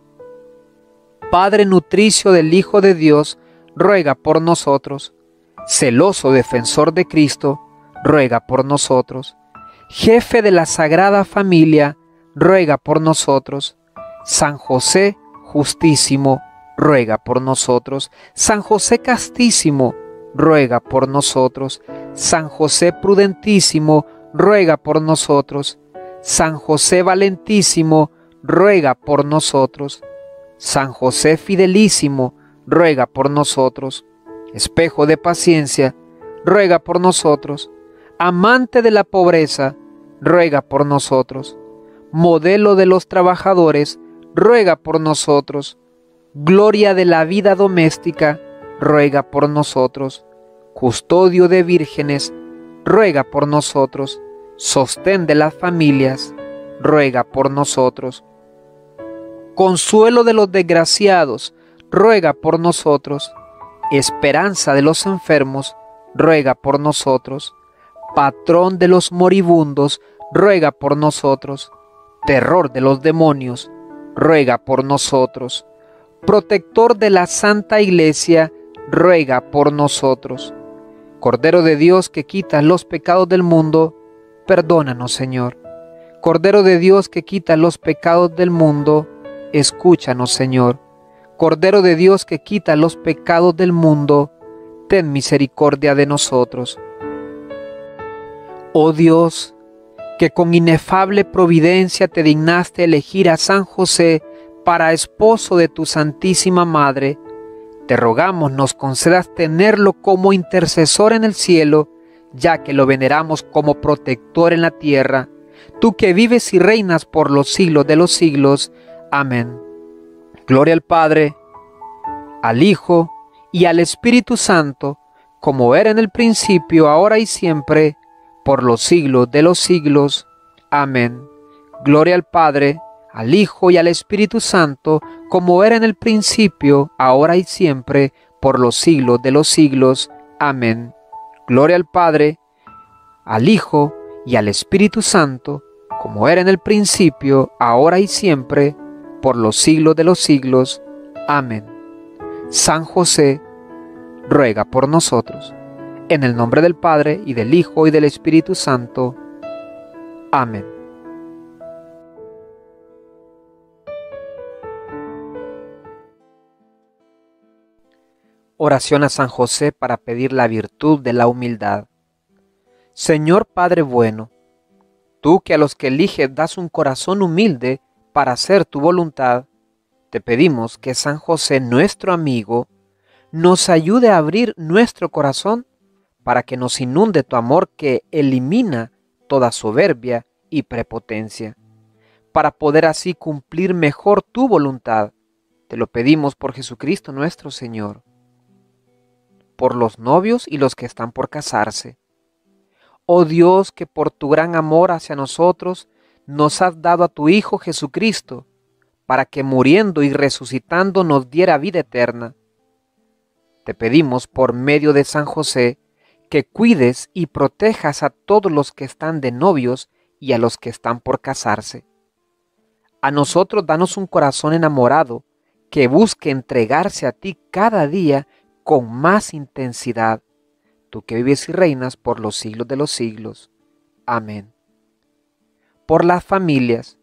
[SPEAKER 1] Padre nutricio del Hijo de Dios, ruega por nosotros. Celoso defensor de Cristo, ruega por nosotros. Jefe de la Sagrada Familia, ruega por nosotros. San José justísimo, ruega por nosotros. San José castísimo, ruega por nosotros. San José prudentísimo, ruega por nosotros. San José valentísimo, ruega por nosotros. San José fidelísimo, ruega por nosotros. Espejo de paciencia, ruega por nosotros. Amante de la pobreza, ruega por nosotros. Modelo de los trabajadores, ruega por nosotros. Gloria de la vida doméstica, ruega por nosotros. Custodio de vírgenes, ruega por nosotros. Sostén de las familias, ruega por nosotros. Consuelo de los desgraciados, ruega por nosotros. Esperanza de los enfermos, ruega por nosotros. Patrón de los moribundos, ruega por nosotros. Terror de los demonios, ruega por nosotros. Protector de la Santa Iglesia, ruega por nosotros. Cordero de Dios que quitas los pecados del mundo, perdónanos, Señor. Cordero de Dios que quitas los pecados del mundo, escúchanos, Señor. Cordero de Dios que quita los pecados del mundo, ten misericordia de nosotros. Oh Dios, que con inefable providencia te dignaste elegir a San José para esposo de tu Santísima Madre, te rogamos nos concedas tenerlo como intercesor en el cielo, ya que lo veneramos como protector en la tierra, tú que vives y reinas por los siglos de los siglos. Amén. Gloria al Padre, al Hijo y al Espíritu Santo, como era en el principio, ahora y siempre, por los siglos de los siglos. Amén. Gloria al Padre, al Hijo y al Espíritu Santo, como era en el principio, ahora y siempre, por los siglos de los siglos. Amén. Gloria al Padre, al Hijo y al Espíritu Santo, como era en el principio, ahora y siempre, por los siglos de los siglos. Amén. San José, ruega por nosotros. En el nombre del Padre, y del Hijo, y del Espíritu Santo. Amén. Oración a San José para pedir la virtud de la humildad. Señor Padre bueno, tú que a los que eliges das un corazón humilde para hacer tu voluntad, te pedimos que San José, nuestro amigo, nos ayude a abrir nuestro corazón para que nos inunde tu amor que elimina toda soberbia y prepotencia, para poder así cumplir mejor tu voluntad. Te lo pedimos por Jesucristo nuestro Señor. Por los novios y los que están por casarse. Oh Dios, que por tu gran amor hacia nosotros nos has dado a tu Hijo Jesucristo, para que muriendo y resucitando nos diera vida eterna. Te pedimos por medio de San José, que cuides y protejas a todos los que están de novios y a los que están por casarse. A nosotros danos un corazón enamorado, que busque entregarse a ti cada día con más intensidad, tú que vives y reinas por los siglos de los siglos. Amén. Por las familias.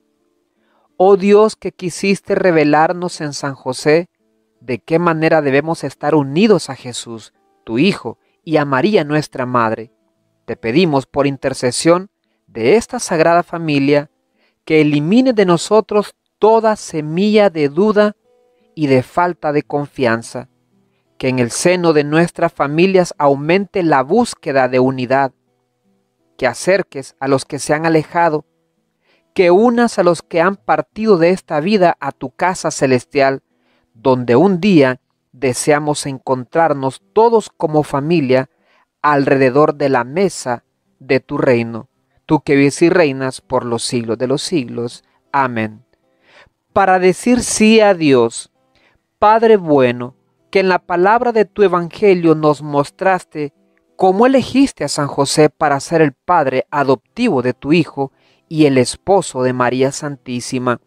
[SPEAKER 1] Oh Dios, que quisiste revelarnos en San José de qué manera debemos estar unidos a Jesús, tu Hijo, y a María nuestra Madre, te pedimos por intercesión de esta sagrada familia que elimine de nosotros toda semilla de duda y de falta de confianza, que en el seno de nuestras familias aumente la búsqueda de unidad, que acerques a los que se han alejado, que unas a los que han partido de esta vida a tu casa celestial, donde un día deseamos encontrarnos todos como familia alrededor de la mesa de tu reino, tú que vives y reinas por los siglos de los siglos. Amén. Para decir sí a Dios, Padre bueno, que en la palabra de tu evangelio nos mostraste cómo elegiste a San José para ser el padre adoptivo de tu Hijo y el esposo de María Santísima.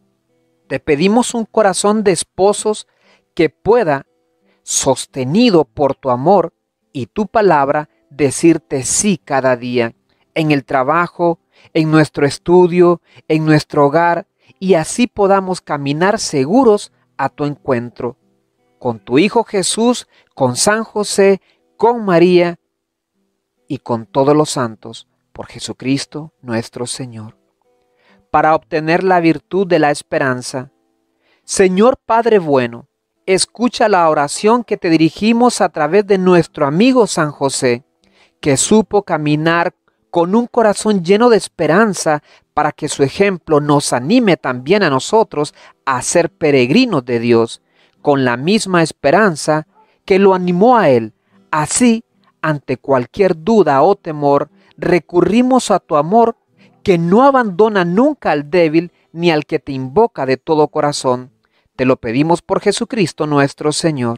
[SPEAKER 1] Te pedimos un corazón de esposos que pueda, sostenido por tu amor y tu palabra, decirte sí cada día, en el trabajo, en nuestro estudio, en nuestro hogar, y así podamos caminar seguros a tu encuentro, con tu Hijo Jesús, con San José, con María y con todos los santos, por Jesucristo nuestro Señor. Para obtener la virtud de la esperanza. Señor Padre bueno, escucha la oración que te dirigimos a través de nuestro amigo San José, que supo caminar con un corazón lleno de esperanza para que su ejemplo nos anime también a nosotros a ser peregrinos de Dios, con la misma esperanza que lo animó a él. Así, ante cualquier duda o temor, recurrimos a tu amor que no abandona nunca al débil ni al que te invoca de todo corazón. Te lo pedimos por Jesucristo nuestro Señor.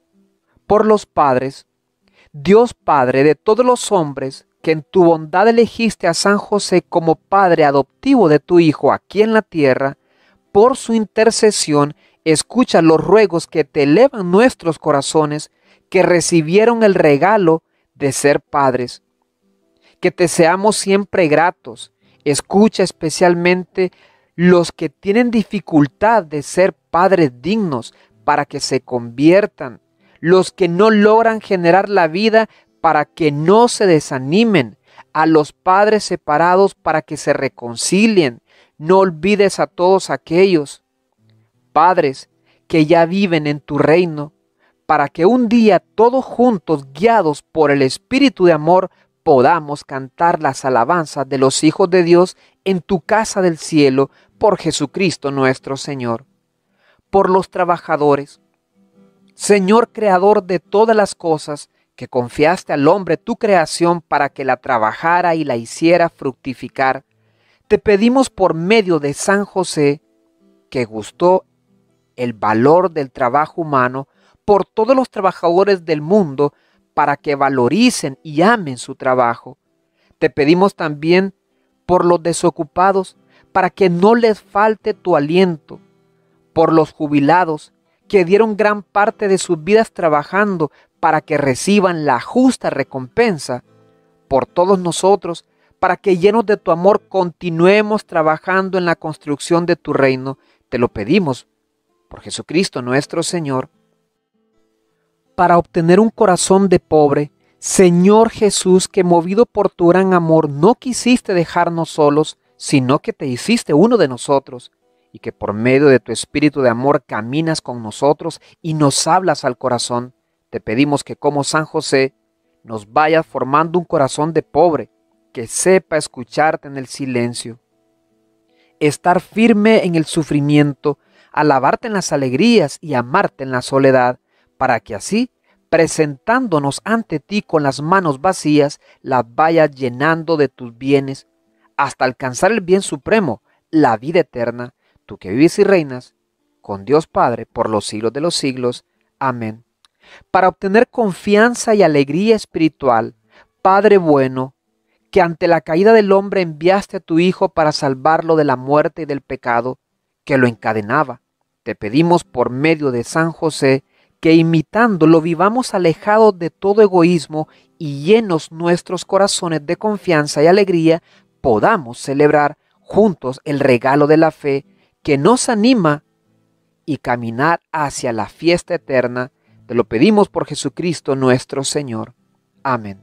[SPEAKER 1] Por los padres, Dios Padre de todos los hombres, que en tu bondad elegiste a San José como padre adoptivo de tu Hijo aquí en la tierra, por su intercesión, escucha los ruegos que te elevan nuestros corazones, que recibieron el regalo de ser padres. Que te seamos siempre gratos. Escucha especialmente los que tienen dificultad de ser padres dignos para que se conviertan, los que no logran generar la vida para que no se desanimen, a los padres separados para que se reconcilien. No olvides a todos aquellos padres que ya viven en tu reino, para que un día todos juntos, guiados por el Espíritu de amor, podamos cantar las alabanzas de los hijos de Dios en tu casa del cielo, por Jesucristo nuestro Señor. Por los trabajadores, Señor creador de todas las cosas, que confiaste al hombre tu creación para que la trabajara y la hiciera fructificar, te pedimos por medio de San José, que gustó el valor del trabajo humano por todos los trabajadores del mundo, para que valoricen y amen su trabajo. Te pedimos también por los desocupados, para que no les falte tu aliento, por los jubilados, que dieron gran parte de sus vidas trabajando para que reciban la justa recompensa, por todos nosotros, para que llenos de tu amor continuemos trabajando en la construcción de tu reino. Te lo pedimos por Jesucristo nuestro Señor. Para obtener un corazón de pobre, Señor Jesús, que movido por tu gran amor no quisiste dejarnos solos, sino que te hiciste uno de nosotros, y que por medio de tu espíritu de amor caminas con nosotros y nos hablas al corazón. Te pedimos que como San José nos vayas formando un corazón de pobre, que sepa escucharte en el silencio, estar firme en el sufrimiento, alabarte en las alegrías y amarte en la soledad, para que así, presentándonos ante ti con las manos vacías, las vayas llenando de tus bienes, hasta alcanzar el bien supremo, la vida eterna, tú que vives y reinas con Dios Padre por los siglos de los siglos. Amén. Para obtener confianza y alegría espiritual, Padre bueno, que ante la caída del hombre enviaste a tu Hijo para salvarlo de la muerte y del pecado que lo encadenaba, te pedimos por medio de San José que imitándolo vivamos alejados de todo egoísmo y llenos nuestros corazones de confianza y alegría, podamos celebrar juntos el regalo de la fe que nos anima y caminar hacia la fiesta eterna. Te lo pedimos por Jesucristo nuestro Señor. Amén.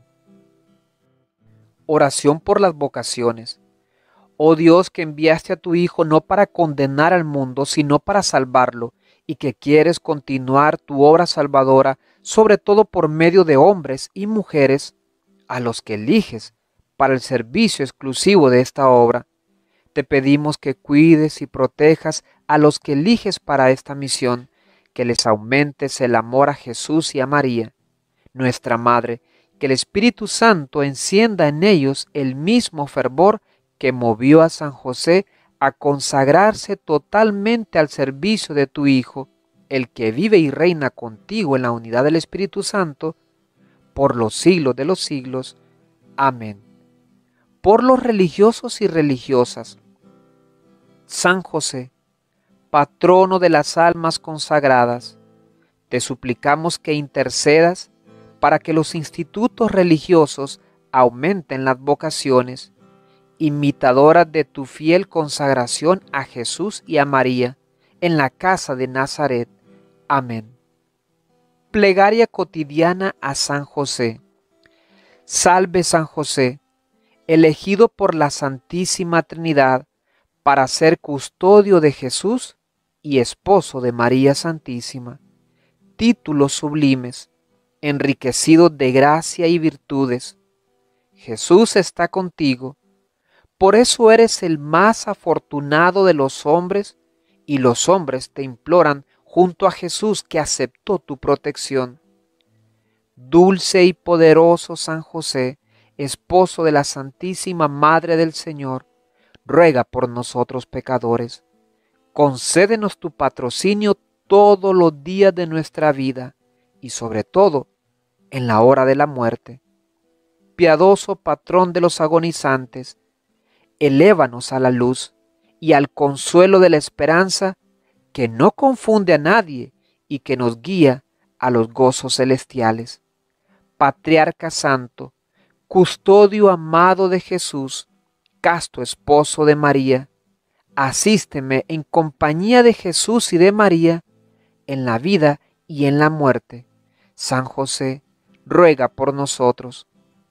[SPEAKER 1] Oración por las vocaciones. Oh Dios, que enviaste a tu Hijo no para condenar al mundo, sino para salvarlo, y que quieres continuar tu obra salvadora, sobre todo por medio de hombres y mujeres, a los que eliges para el servicio exclusivo de esta obra. Te pedimos que cuides y protejas a los que eliges para esta misión, que les aumentes el amor a Jesús y a María, nuestra Madre, que el Espíritu Santo encienda en ellos el mismo fervor que movió a San José a consagrarse totalmente al servicio de tu Hijo, el que vive y reina contigo en la unidad del Espíritu Santo, por los siglos de los siglos. Amén. Por los religiosos y religiosas, San José, patrono de las almas consagradas, te suplicamos que intercedas para que los institutos religiosos aumenten las vocaciones, imitadoras de tu fiel consagración a Jesús y a María en la casa de Nazaret. Amén. Plegaria cotidiana a San José. Salve San José, elegido por la Santísima Trinidad para ser custodio de Jesús y esposo de María Santísima. Títulos sublimes, enriquecidos de gracia y virtudes. Jesús está contigo, por eso eres el más afortunado de los hombres, y los hombres te imploran junto a Jesús que aceptó tu protección. Dulce y poderoso San José, esposo de la Santísima Madre del Señor, ruega por nosotros pecadores. Concédenos tu patrocinio todos los días de nuestra vida y sobre todo en la hora de la muerte. Piadoso patrón de los agonizantes, elévanos a la luz y al consuelo de la esperanza que no confunde a nadie y que nos guía a los gozos celestiales. Patriarca santo, custodio amado de Jesús, casto esposo de María, asísteme en compañía de Jesús y de María, en la vida y en la muerte. San José, ruega por nosotros.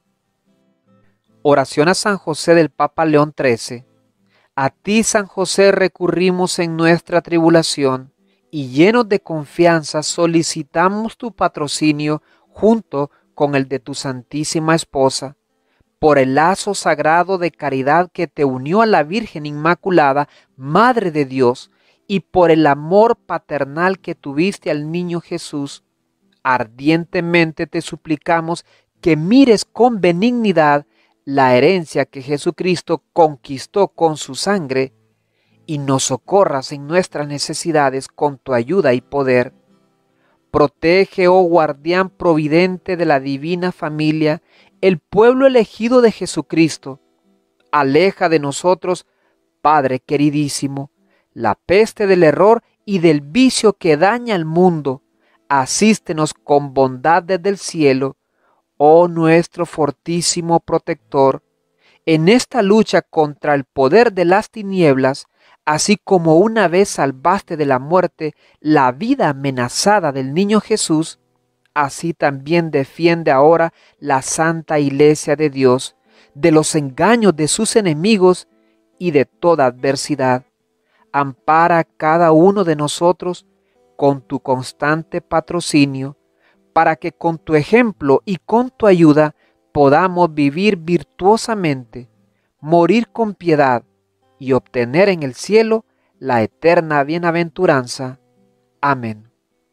[SPEAKER 1] Oración a San José del Papa León trece. A ti, San José, recurrimos en nuestra tribulación y llenos de confianza solicitamos tu patrocinio junto con el de tu Santísima Esposa, por el lazo sagrado de caridad que te unió a la Virgen Inmaculada, Madre de Dios, y por el amor paternal que tuviste al niño Jesús. ardientemente te suplicamos que mires con benignidad la herencia que Jesucristo conquistó con su sangre y nos socorras en nuestras necesidades con tu ayuda y poder. Protege, oh guardián providente de la divina familia, el pueblo elegido de Jesucristo. Aleja de nosotros, Padre queridísimo, la peste del error y del vicio que daña al mundo. Asístenos con bondad desde el cielo, oh nuestro fortísimo protector, en esta lucha contra el poder de las tinieblas, así como una vez salvaste de la muerte la vida amenazada del niño Jesús, así también defiende ahora la Santa Iglesia de Dios de los engaños de sus enemigos y de toda adversidad. Ampara a cada uno de nosotros con tu constante patrocinio, para que con tu ejemplo y con tu ayuda podamos vivir virtuosamente, morir con piedad y obtener en el cielo la eterna bienaventuranza. Amén.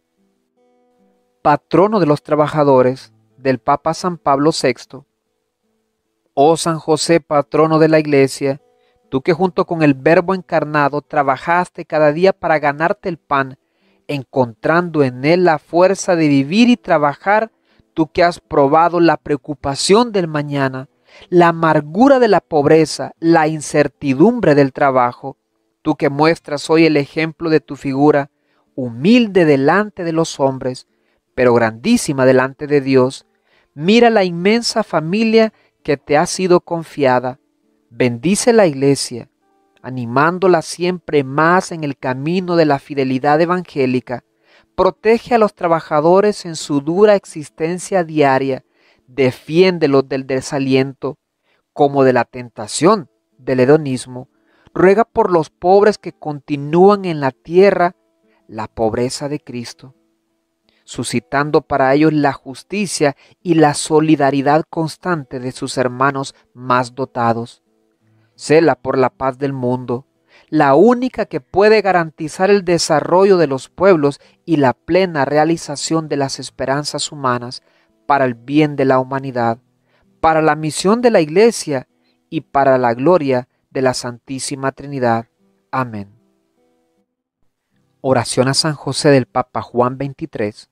[SPEAKER 1] Patrono de los trabajadores del Papa San Pablo sexto. Oh San José, patrono de la Iglesia, tú que junto con el Verbo encarnado trabajaste cada día para ganarte el pan, encontrando en él la fuerza de vivir y trabajar, tú que has probado la preocupación del mañana, la amargura de la pobreza, la incertidumbre del trabajo, tú que muestras hoy el ejemplo de tu figura, humilde delante de los hombres, pero grandísima delante de Dios, mira la inmensa familia que te ha sido confiada. Bendice la Iglesia, animándola siempre más en el camino de la fidelidad evangélica. Protege a los trabajadores en su dura existencia diaria. Defiéndelos del desaliento, como de la tentación del hedonismo. Ruega por los pobres que continúan en la tierra la pobreza de Cristo, suscitando para ellos la justicia y la solidaridad constante de sus hermanos más dotados. Cela por la paz del mundo, la única que puede garantizar el desarrollo de los pueblos y la plena realización de las esperanzas humanas para el bien de la humanidad, para la misión de la Iglesia y para la gloria de la Santísima Trinidad. Amén. Oración a San José del Papa Juan veintitrés.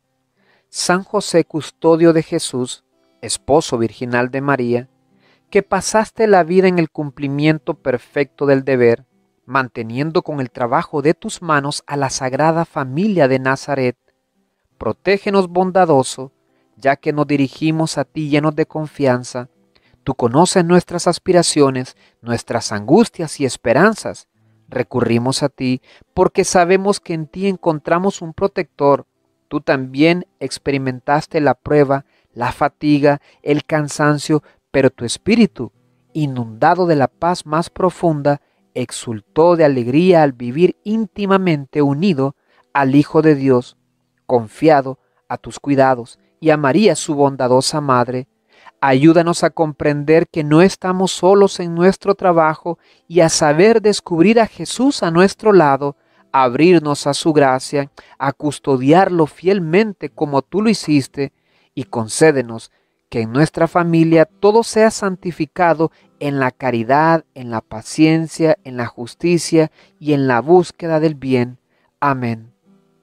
[SPEAKER 1] San José, custodio de Jesús, esposo virginal de María, que pasaste la vida en el cumplimiento perfecto del deber, manteniendo con el trabajo de tus manos a la Sagrada Familia de Nazaret. Protégenos, bondadoso, ya que nos dirigimos a ti llenos de confianza. Tú conoces nuestras aspiraciones, nuestras angustias y esperanzas. Recurrimos a ti porque sabemos que en ti encontramos un protector. Tú también experimentaste la prueba, la fatiga, el cansancio, pero tu espíritu, inundado de la paz más profunda, exultó de alegría al vivir íntimamente unido al Hijo de Dios, confiado a tus cuidados, y a María, su bondadosa Madre. Ayúdanos a comprender que no estamos solos en nuestro trabajo y a saber descubrir a Jesús a nuestro lado, a abrirnos a su gracia, a custodiarlo fielmente como tú lo hiciste, y concédenos que en nuestra familia todo sea santificado en la caridad, en la paciencia, en la justicia y en la búsqueda del bien. Amén.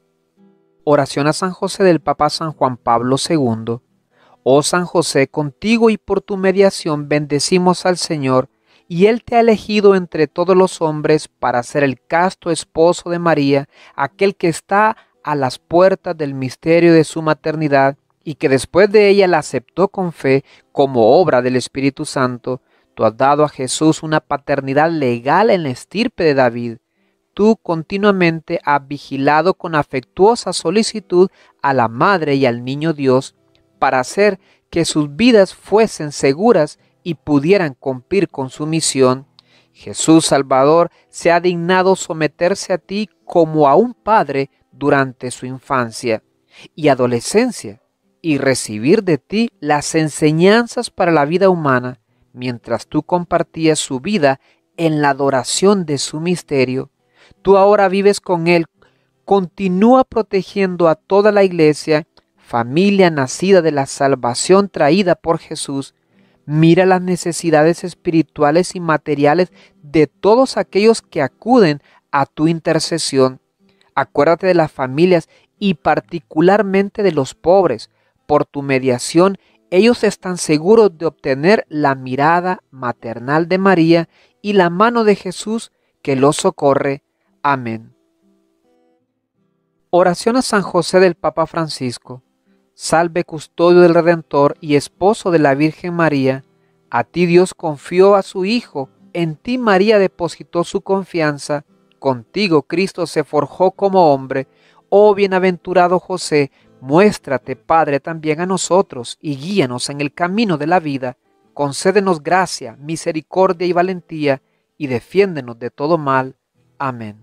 [SPEAKER 1] Oración a San José del Papa San Juan Pablo segundo. Oh San José, contigo y por tu mediación bendecimos al Señor, y Él te ha elegido entre todos los hombres para ser el casto esposo de María, aquel que está a las puertas del misterio de su maternidad, y que después de ella la aceptó con fe como obra del Espíritu Santo. Tú has dado a Jesús una paternidad legal en la estirpe de David. Tú continuamente has vigilado con afectuosa solicitud a la Madre y al Niño Dios para hacer que sus vidas fuesen seguras y pudieran cumplir con su misión. Jesús Salvador se ha dignado someterse a ti como a un padre durante su infancia y adolescencia, y recibir de ti las enseñanzas para la vida humana, mientras tú compartías su vida en la adoración de su misterio. Tú ahora vives con Él, continúa protegiendo a toda la Iglesia, familia nacida de la salvación traída por Jesús, mira las necesidades espirituales y materiales de todos aquellos que acuden a tu intercesión. Acuérdate de las familias y particularmente de los pobres. Por tu mediación, ellos están seguros de obtener la mirada maternal de María y la mano de Jesús que los socorre. Amén. Oración a San José del Papa Francisco. Salve, custodio del Redentor y esposo de la Virgen María. A ti Dios confió a su Hijo, en ti María depositó su confianza, contigo Cristo se forjó como hombre. Oh bienaventurado José, muéstrate, Padre, también a nosotros y guíanos en el camino de la vida. Concédenos gracia, misericordia y valentía y defiéndenos de todo mal. Amén.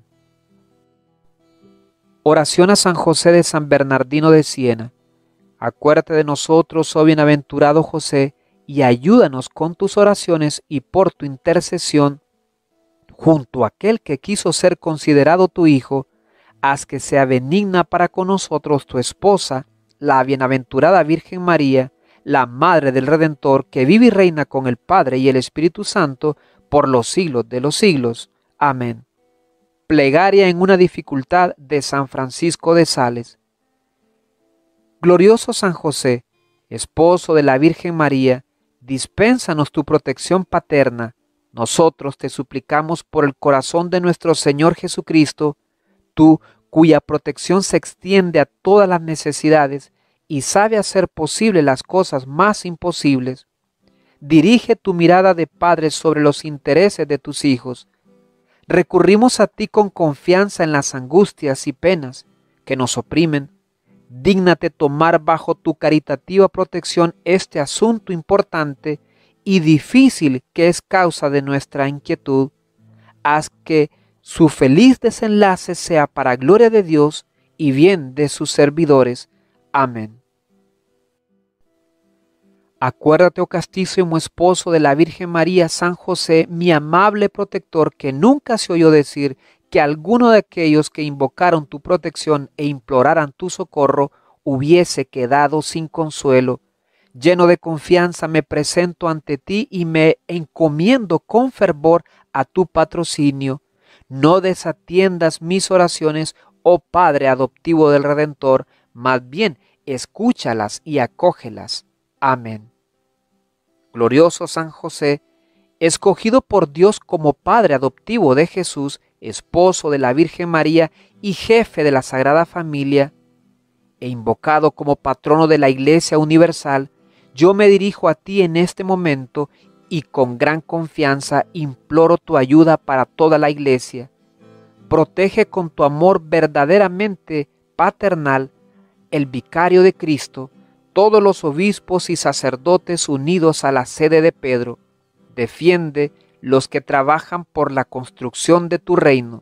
[SPEAKER 1] Oración a San José de San Bernardino de Siena. Acuérdate de nosotros, oh bienaventurado José, y ayúdanos con tus oraciones y por tu intercesión, junto a aquel que quiso ser considerado tu Hijo, haz que sea benigna para con nosotros tu esposa, la bienaventurada Virgen María, la Madre del Redentor, que vive y reina con el Padre y el Espíritu Santo, por los siglos de los siglos. Amén. Plegaria en una dificultad de San Francisco de Sales. Glorioso San José, esposo de la Virgen María, dispénsanos tu protección paterna. Nosotros te suplicamos por el corazón de nuestro Señor Jesucristo, tú cuya protección se extiende a todas las necesidades y sabe hacer posible las cosas más imposibles. Dirige tu mirada de Padre sobre los intereses de tus hijos. Recurrimos a ti con confianza en las angustias y penas que nos oprimen. Dígnate tomar bajo tu caritativa protección este asunto importante y difícil que es causa de nuestra inquietud. Haz que su feliz desenlace sea para gloria de Dios y bien de sus servidores. Amén. Acuérdate, oh castísimo esposo de la Virgen María, San José, mi amable protector, que nunca se oyó decir que alguno de aquellos que invocaron tu protección e imploraran tu socorro hubiese quedado sin consuelo. Lleno de confianza me presento ante ti y me encomiendo con fervor a tu patrocinio. No desatiendas mis oraciones, oh Padre adoptivo del Redentor, más bien escúchalas y acógelas. Amén. Glorioso San José, escogido por Dios como Padre adoptivo de Jesús, esposo de la Virgen María y jefe de la Sagrada Familia, e invocado como patrono de la Iglesia Universal, yo me dirijo a ti en este momento y con gran confianza imploro tu ayuda para toda la Iglesia. Protege con tu amor verdaderamente paternal el vicario de Cristo, todos los obispos y sacerdotes unidos a la sede de Pedro. Defiende los que trabajan por la construcción de tu reino.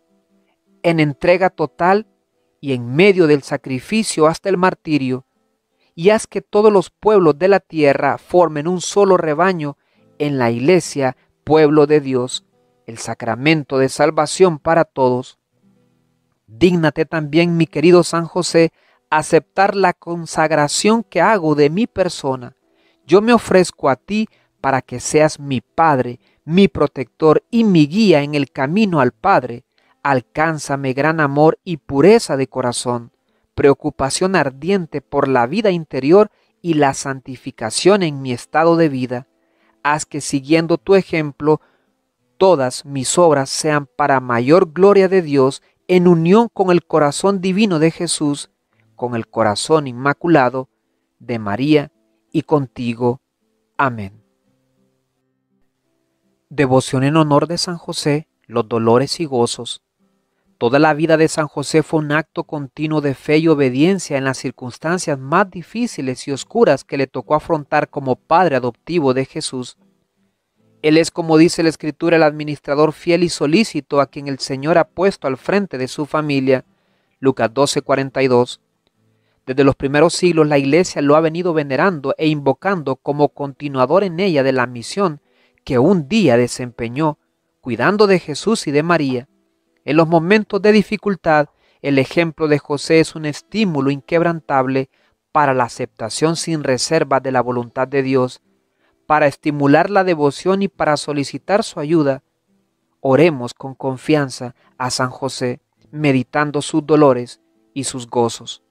[SPEAKER 1] En entrega total y en medio del sacrificio hasta el martirio, y haz que todos los pueblos de la tierra formen un solo rebaño en la Iglesia, pueblo de Dios, el sacramento de salvación para todos. Dígnate también, mi querido San José, aceptar la consagración que hago de mi persona. Yo me ofrezco a ti para que seas mi Padre, mi protector y mi guía en el camino al Padre. Alcánzame gran amor y pureza de corazón, preocupación ardiente por la vida interior y la santificación en mi estado de vida. Haz que siguiendo tu ejemplo, todas mis obras sean para mayor gloria de Dios en unión con el corazón divino de Jesús, con el corazón inmaculado de María y contigo. Amén. Devoción en honor de San José, los dolores y gozos. Toda la vida de San José fue un acto continuo de fe y obediencia en las circunstancias más difíciles y oscuras que le tocó afrontar como padre adoptivo de Jesús. Él es, como dice la Escritura, el administrador fiel y solícito a quien el Señor ha puesto al frente de su familia. Lucas doce, cuarenta y dos. Desde los primeros siglos la Iglesia lo ha venido venerando e invocando como continuador en ella de la misión que un día desempeñó, cuidando de Jesús y de María. En los momentos de dificultad, el ejemplo de José es un estímulo inquebrantable para la aceptación sin reserva de la voluntad de Dios, para estimular la devoción y para solicitar su ayuda, oremos con confianza a San José, meditando sus dolores y sus gozos.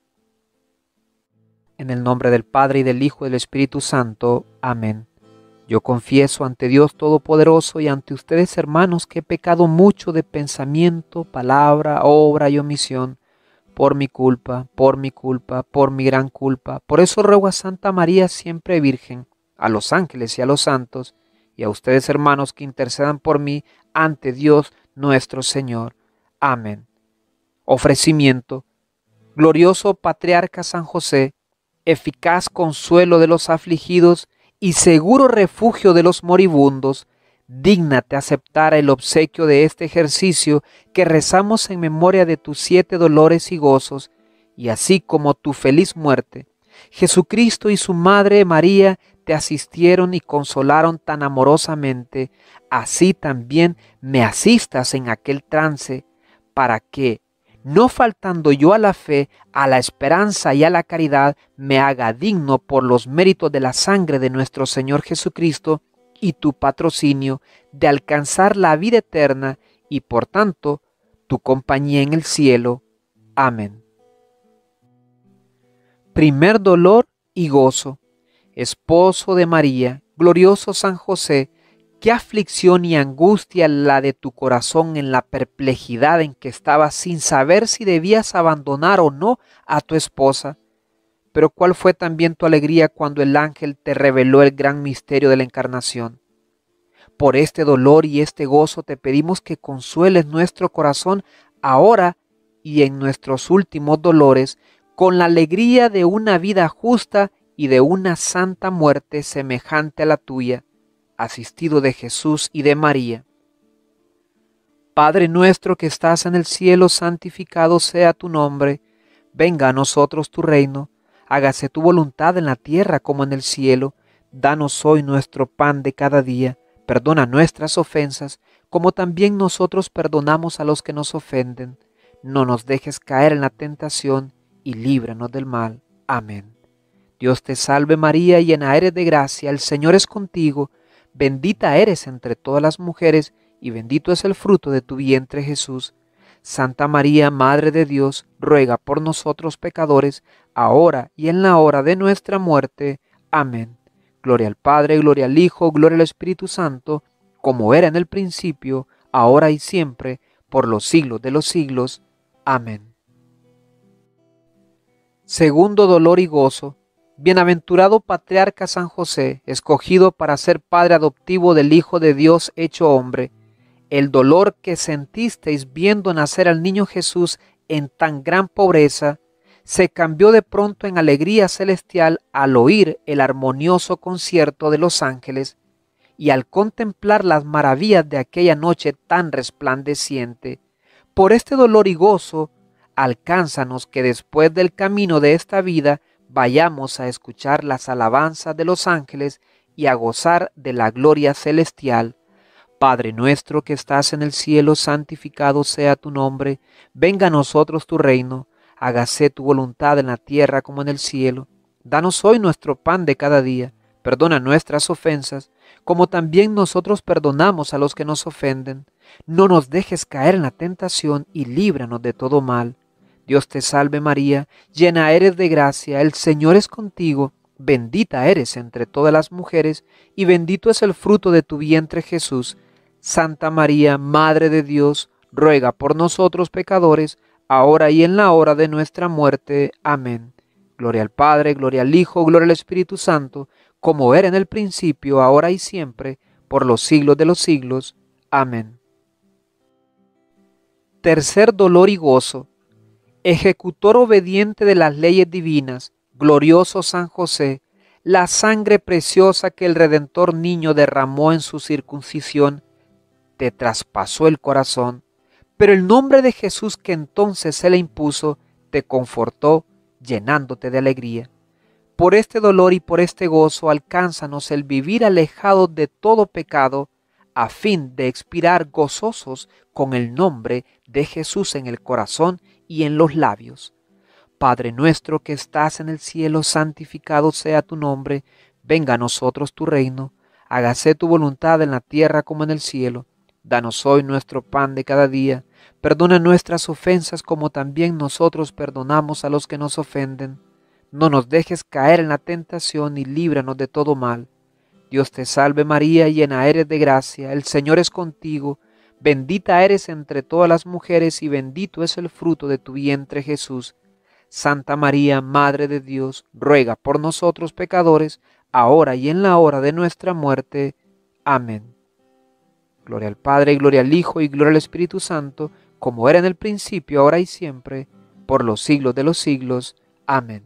[SPEAKER 1] En el nombre del Padre, y del Hijo, y del Espíritu Santo. Amén. Yo confieso ante Dios Todopoderoso y ante ustedes, hermanos, que he pecado mucho de pensamiento, palabra, obra y omisión, por mi culpa, por mi culpa, por mi gran culpa. Por eso ruego a Santa María, siempre Virgen, a los ángeles y a los santos, y a ustedes, hermanos, que intercedan por mí ante Dios nuestro Señor. Amén. Ofrecimiento. Glorioso Patriarca San José, eficaz consuelo de los afligidos y seguro refugio de los moribundos, dígnate aceptar el obsequio de este ejercicio que rezamos en memoria de tus siete dolores y gozos, y así como tu feliz muerte, Jesucristo y su Madre María te asistieron y consolaron tan amorosamente, así también me asistas en aquel trance, para que, no faltando yo a la fe, a la esperanza y a la caridad, me haga digno por los méritos de la sangre de nuestro Señor Jesucristo y tu patrocinio, de alcanzar la vida eterna y por tanto tu compañía en el cielo. Amén. Primer dolor y gozo. Esposo de María, glorioso San José, qué aflicción y angustia la de tu corazón en la perplejidad en que estabas sin saber si debías abandonar o no a tu esposa. Pero cuál fue también tu alegría cuando el ángel te reveló el gran misterio de la encarnación. Por este dolor y este gozo te pedimos que consueles nuestro corazón ahora y en nuestros últimos dolores, con la alegría de una vida justa y de una santa muerte semejante a la tuya, asistido de Jesús y de María. Padre nuestro que estás en el cielo, santificado sea tu nombre. Venga a nosotros tu reino. Hágase tu voluntad en la tierra como en el cielo. Danos hoy nuestro pan de cada día. Perdona nuestras ofensas, como también nosotros perdonamos a los que nos ofenden. No nos dejes caer en la tentación, y líbranos del mal. Amén. Dios te salve María, llena eres de gracia, el Señor es contigo. Bendita eres entre todas las mujeres, y bendito es el fruto de tu vientre Jesús. Santa María, Madre de Dios, ruega por nosotros pecadores, ahora y en la hora de nuestra muerte. Amén. Gloria al Padre, gloria al Hijo, gloria al Espíritu Santo, como era en el principio, ahora y siempre, por los siglos de los siglos. Amén. Segundo dolor y gozo. Bienaventurado Patriarca San José, escogido para ser Padre adoptivo del Hijo de Dios hecho hombre, el dolor que sentisteis viendo nacer al niño Jesús en tan gran pobreza, se cambió de pronto en alegría celestial al oír el armonioso concierto de los ángeles y al contemplar las maravillas de aquella noche tan resplandeciente. Por este dolor y gozo, alcánzanos que después del camino de esta vida vayamos a escuchar las alabanzas de los ángeles y a gozar de la gloria celestial. Padre nuestro que estás en el cielo, santificado sea tu nombre. Venga a nosotros tu reino. Hágase tu voluntad en la tierra como en el cielo. Danos hoy nuestro pan de cada día. Perdona nuestras ofensas, como también nosotros perdonamos a los que nos ofenden. No nos dejes caer en la tentación y líbranos de todo mal. Dios te salve María, llena eres de gracia, el Señor es contigo, bendita eres entre todas las mujeres, y bendito es el fruto de tu vientre Jesús. Santa María, Madre de Dios, ruega por nosotros pecadores, ahora y en la hora de nuestra muerte. Amén. Gloria al Padre, gloria al Hijo, gloria al Espíritu Santo, como era en el principio, ahora y siempre, por los siglos de los siglos. Amén. Tercer dolor y gozo. Ejecutor obediente de las leyes divinas, glorioso San José, la sangre preciosa que el Redentor niño derramó en su circuncisión, te traspasó el corazón, pero el nombre de Jesús que entonces se le impuso, te confortó, llenándote de alegría. Por este dolor y por este gozo, alcánzanos el vivir alejados de todo pecado, a fin de expirar gozosos con el nombre de Jesús en el corazón y en los labios. Padre nuestro que estás en el cielo, santificado sea tu nombre. Venga a nosotros tu reino. Hágase tu voluntad en la tierra como en el cielo. Danos hoy nuestro pan de cada día. Perdona nuestras ofensas como también nosotros perdonamos a los que nos ofenden. No nos dejes caer en la tentación y líbranos de todo mal. Dios te salve María, llena eres de gracia, el Señor es contigo. Bendita eres entre todas las mujeres y bendito es el fruto de tu vientre Jesús. Santa María, Madre de Dios, ruega por nosotros pecadores, ahora y en la hora de nuestra muerte. Amén. Gloria al Padre, y gloria al Hijo, y gloria al Espíritu Santo, como era en el principio, ahora y siempre, por los siglos de los siglos. Amén.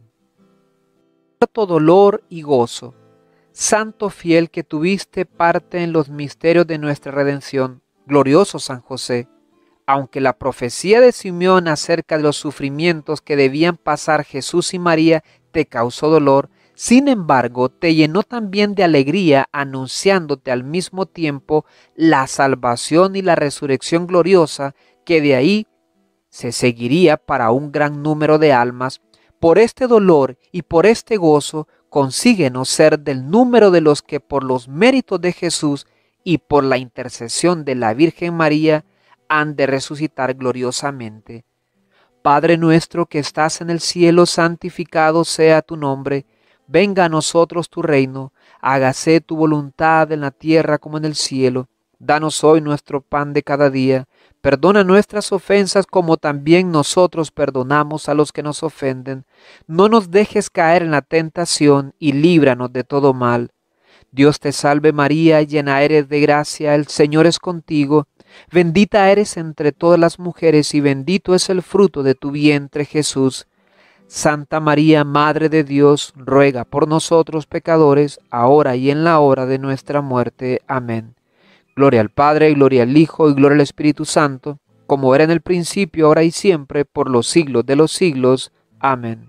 [SPEAKER 1] Cuarto dolor y gozo. Santo fiel que tuviste parte en los misterios de nuestra redención, glorioso San José, aunque la profecía de Simeón acerca de los sufrimientos que debían pasar Jesús y María te causó dolor, sin embargo te llenó también de alegría, anunciándote al mismo tiempo la salvación y la resurrección gloriosa que de ahí se seguiría para un gran número de almas. Por este dolor y por este gozo, consíguenos ser del número de los que por los méritos de Jesús y por la intercesión de la Virgen María han de resucitar gloriosamente. Padre nuestro que estás en el cielo, santificado sea tu nombre. Venga a nosotros tu reino. Hágase tu voluntad en la tierra como en el cielo. Danos hoy nuestro pan de cada día. Perdona nuestras ofensas como también nosotros perdonamos a los que nos ofenden. No nos dejes caer en la tentación y líbranos de todo mal. Dios te salve María, llena eres de gracia, el Señor es contigo. Bendita eres entre todas las mujeres y bendito es el fruto de tu vientre Jesús. Santa María, Madre de Dios, ruega por nosotros pecadores, ahora y en la hora de nuestra muerte. Amén. Gloria al Padre, gloria al Hijo y gloria al Espíritu Santo, como era en el principio, ahora y siempre, por los siglos de los siglos. Amén.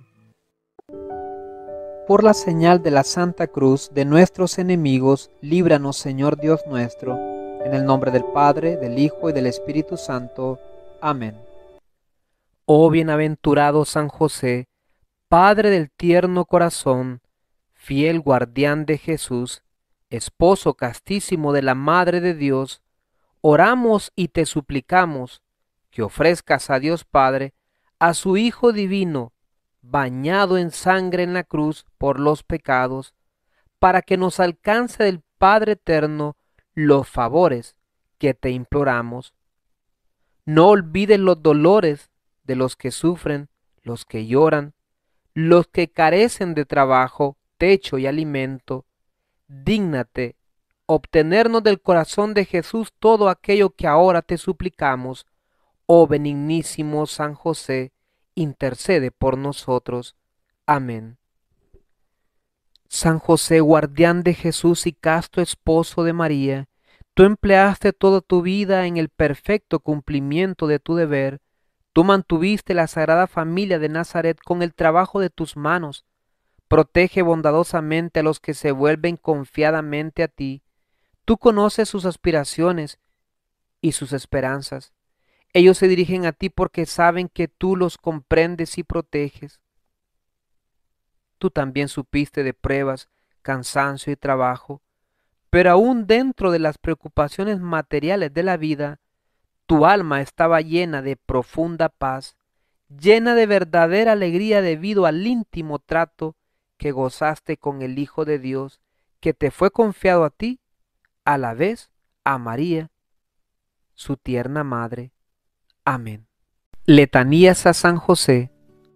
[SPEAKER 1] Por la señal de la Santa Cruz de nuestros enemigos, líbranos, Señor Dios nuestro, en el nombre del Padre, del Hijo y del Espíritu Santo. Amén. Oh bienaventurado San José, Padre del tierno corazón, fiel guardián de Jesús, esposo castísimo de la Madre de Dios, oramos y te suplicamos que ofrezcas a Dios Padre a su Hijo divino, bañado en sangre en la cruz por los pecados, para que nos alcance del Padre eterno los favores que te imploramos. No olvides los dolores de los que sufren, los que lloran, los que carecen de trabajo, techo y alimento. Dígnate obtenernos del corazón de Jesús todo aquello que ahora te suplicamos. Oh benignísimo San José, intercede por nosotros. Amén. San José, guardián de Jesús y casto esposo de María, tú empleaste toda tu vida en el perfecto cumplimiento de tu deber. Tú mantuviste la sagrada familia de Nazaret con el trabajo de tus manos. Protege bondadosamente a los que se vuelven confiadamente a ti. Tú conoces sus aspiraciones y sus esperanzas. Ellos se dirigen a ti porque saben que tú los comprendes y proteges. Tú también supiste de pruebas, cansancio y trabajo, pero aún dentro de las preocupaciones materiales de la vida, tu alma estaba llena de profunda paz, llena de verdadera alegría debido al íntimo trato que gozaste con el Hijo de Dios, que te fue confiado a ti, a la vez a María, su tierna madre. Amén. Letanías a San José.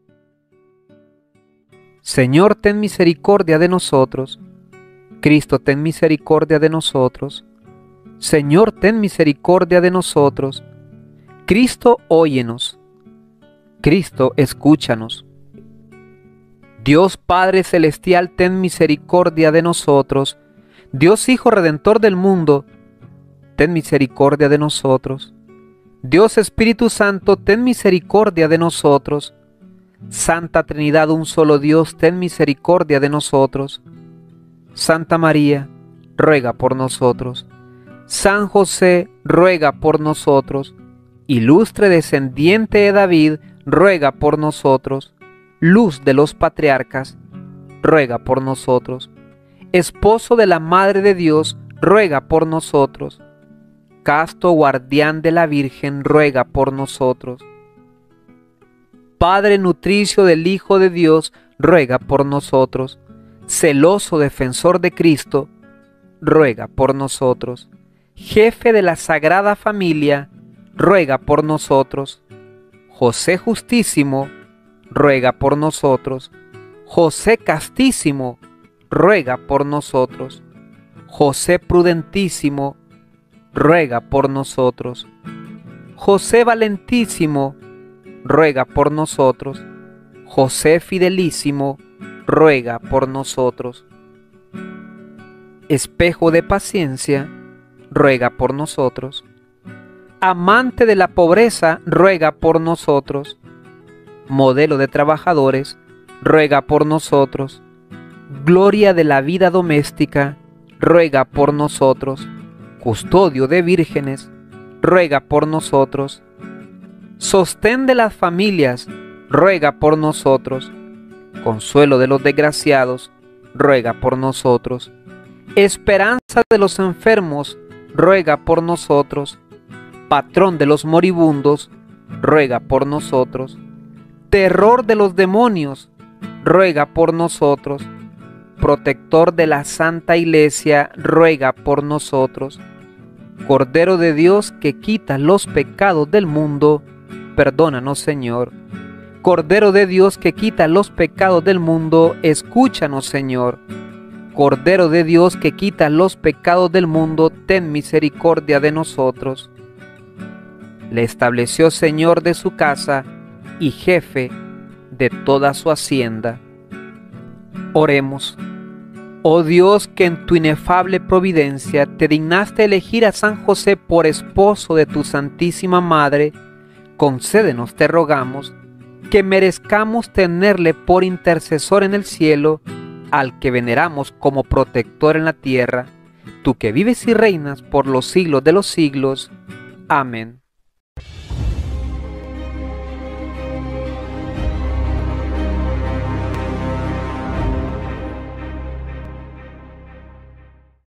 [SPEAKER 1] Señor, ten misericordia de nosotros. Cristo, ten misericordia de nosotros. Señor, ten misericordia de nosotros. Cristo, óyenos. Cristo, escúchanos. Dios Padre Celestial, ten misericordia de nosotros. Dios Hijo Redentor del mundo, ten misericordia de nosotros. Dios Espíritu Santo, ten misericordia de nosotros. Santa Trinidad, un solo Dios, ten misericordia de nosotros. Santa María, ruega por nosotros. San José, ruega por nosotros. Ilustre descendiente de David, ruega por nosotros. luz de los patriarcas, ruega por nosotros. Esposo de la Madre de Dios, ruega por nosotros. Casto guardián de la Virgen, ruega por nosotros. Padre nutricio del Hijo de Dios, ruega por nosotros. Celoso defensor de Cristo, ruega por nosotros. Jefe de la Sagrada Familia, ruega por nosotros. José Justísimo, ruega por nosotros. José Castísimo, ruega por nosotros. José Prudentísimo, ruega por nosotros. José Valentísimo, ruega por nosotros. José Fidelísimo, ruega por nosotros. Espejo de paciencia, ruega por nosotros. Amante de la pobreza, ruega por nosotros. Modelo de trabajadores, ruega por nosotros. Gloria de la vida doméstica, ruega por nosotros. Custodio de vírgenes, ruega por nosotros. Sostén de las familias, ruega por nosotros. Consuelo de los desgraciados, ruega por nosotros. Esperanza de los enfermos, ruega por nosotros. Patrón de los moribundos, ruega por nosotros. Terror de los demonios, ruega por nosotros. Protector de la Santa Iglesia, ruega por nosotros. Cordero de Dios que quita los pecados del mundo, perdónanos, Señor. Cordero de Dios que quita los pecados del mundo, escúchanos, Señor. Cordero de Dios que quita los pecados del mundo, ten misericordia de nosotros. Le estableció Señor de su casa y jefe de toda su hacienda. Oremos. Oh Dios, que en tu inefable providencia te dignaste elegir a San José por esposo de tu Santísima Madre, concédenos, te rogamos, que merezcamos tenerle por intercesor en el cielo, al que veneramos como protector en la tierra, tú que vives y reinas por los siglos de los siglos. Amén.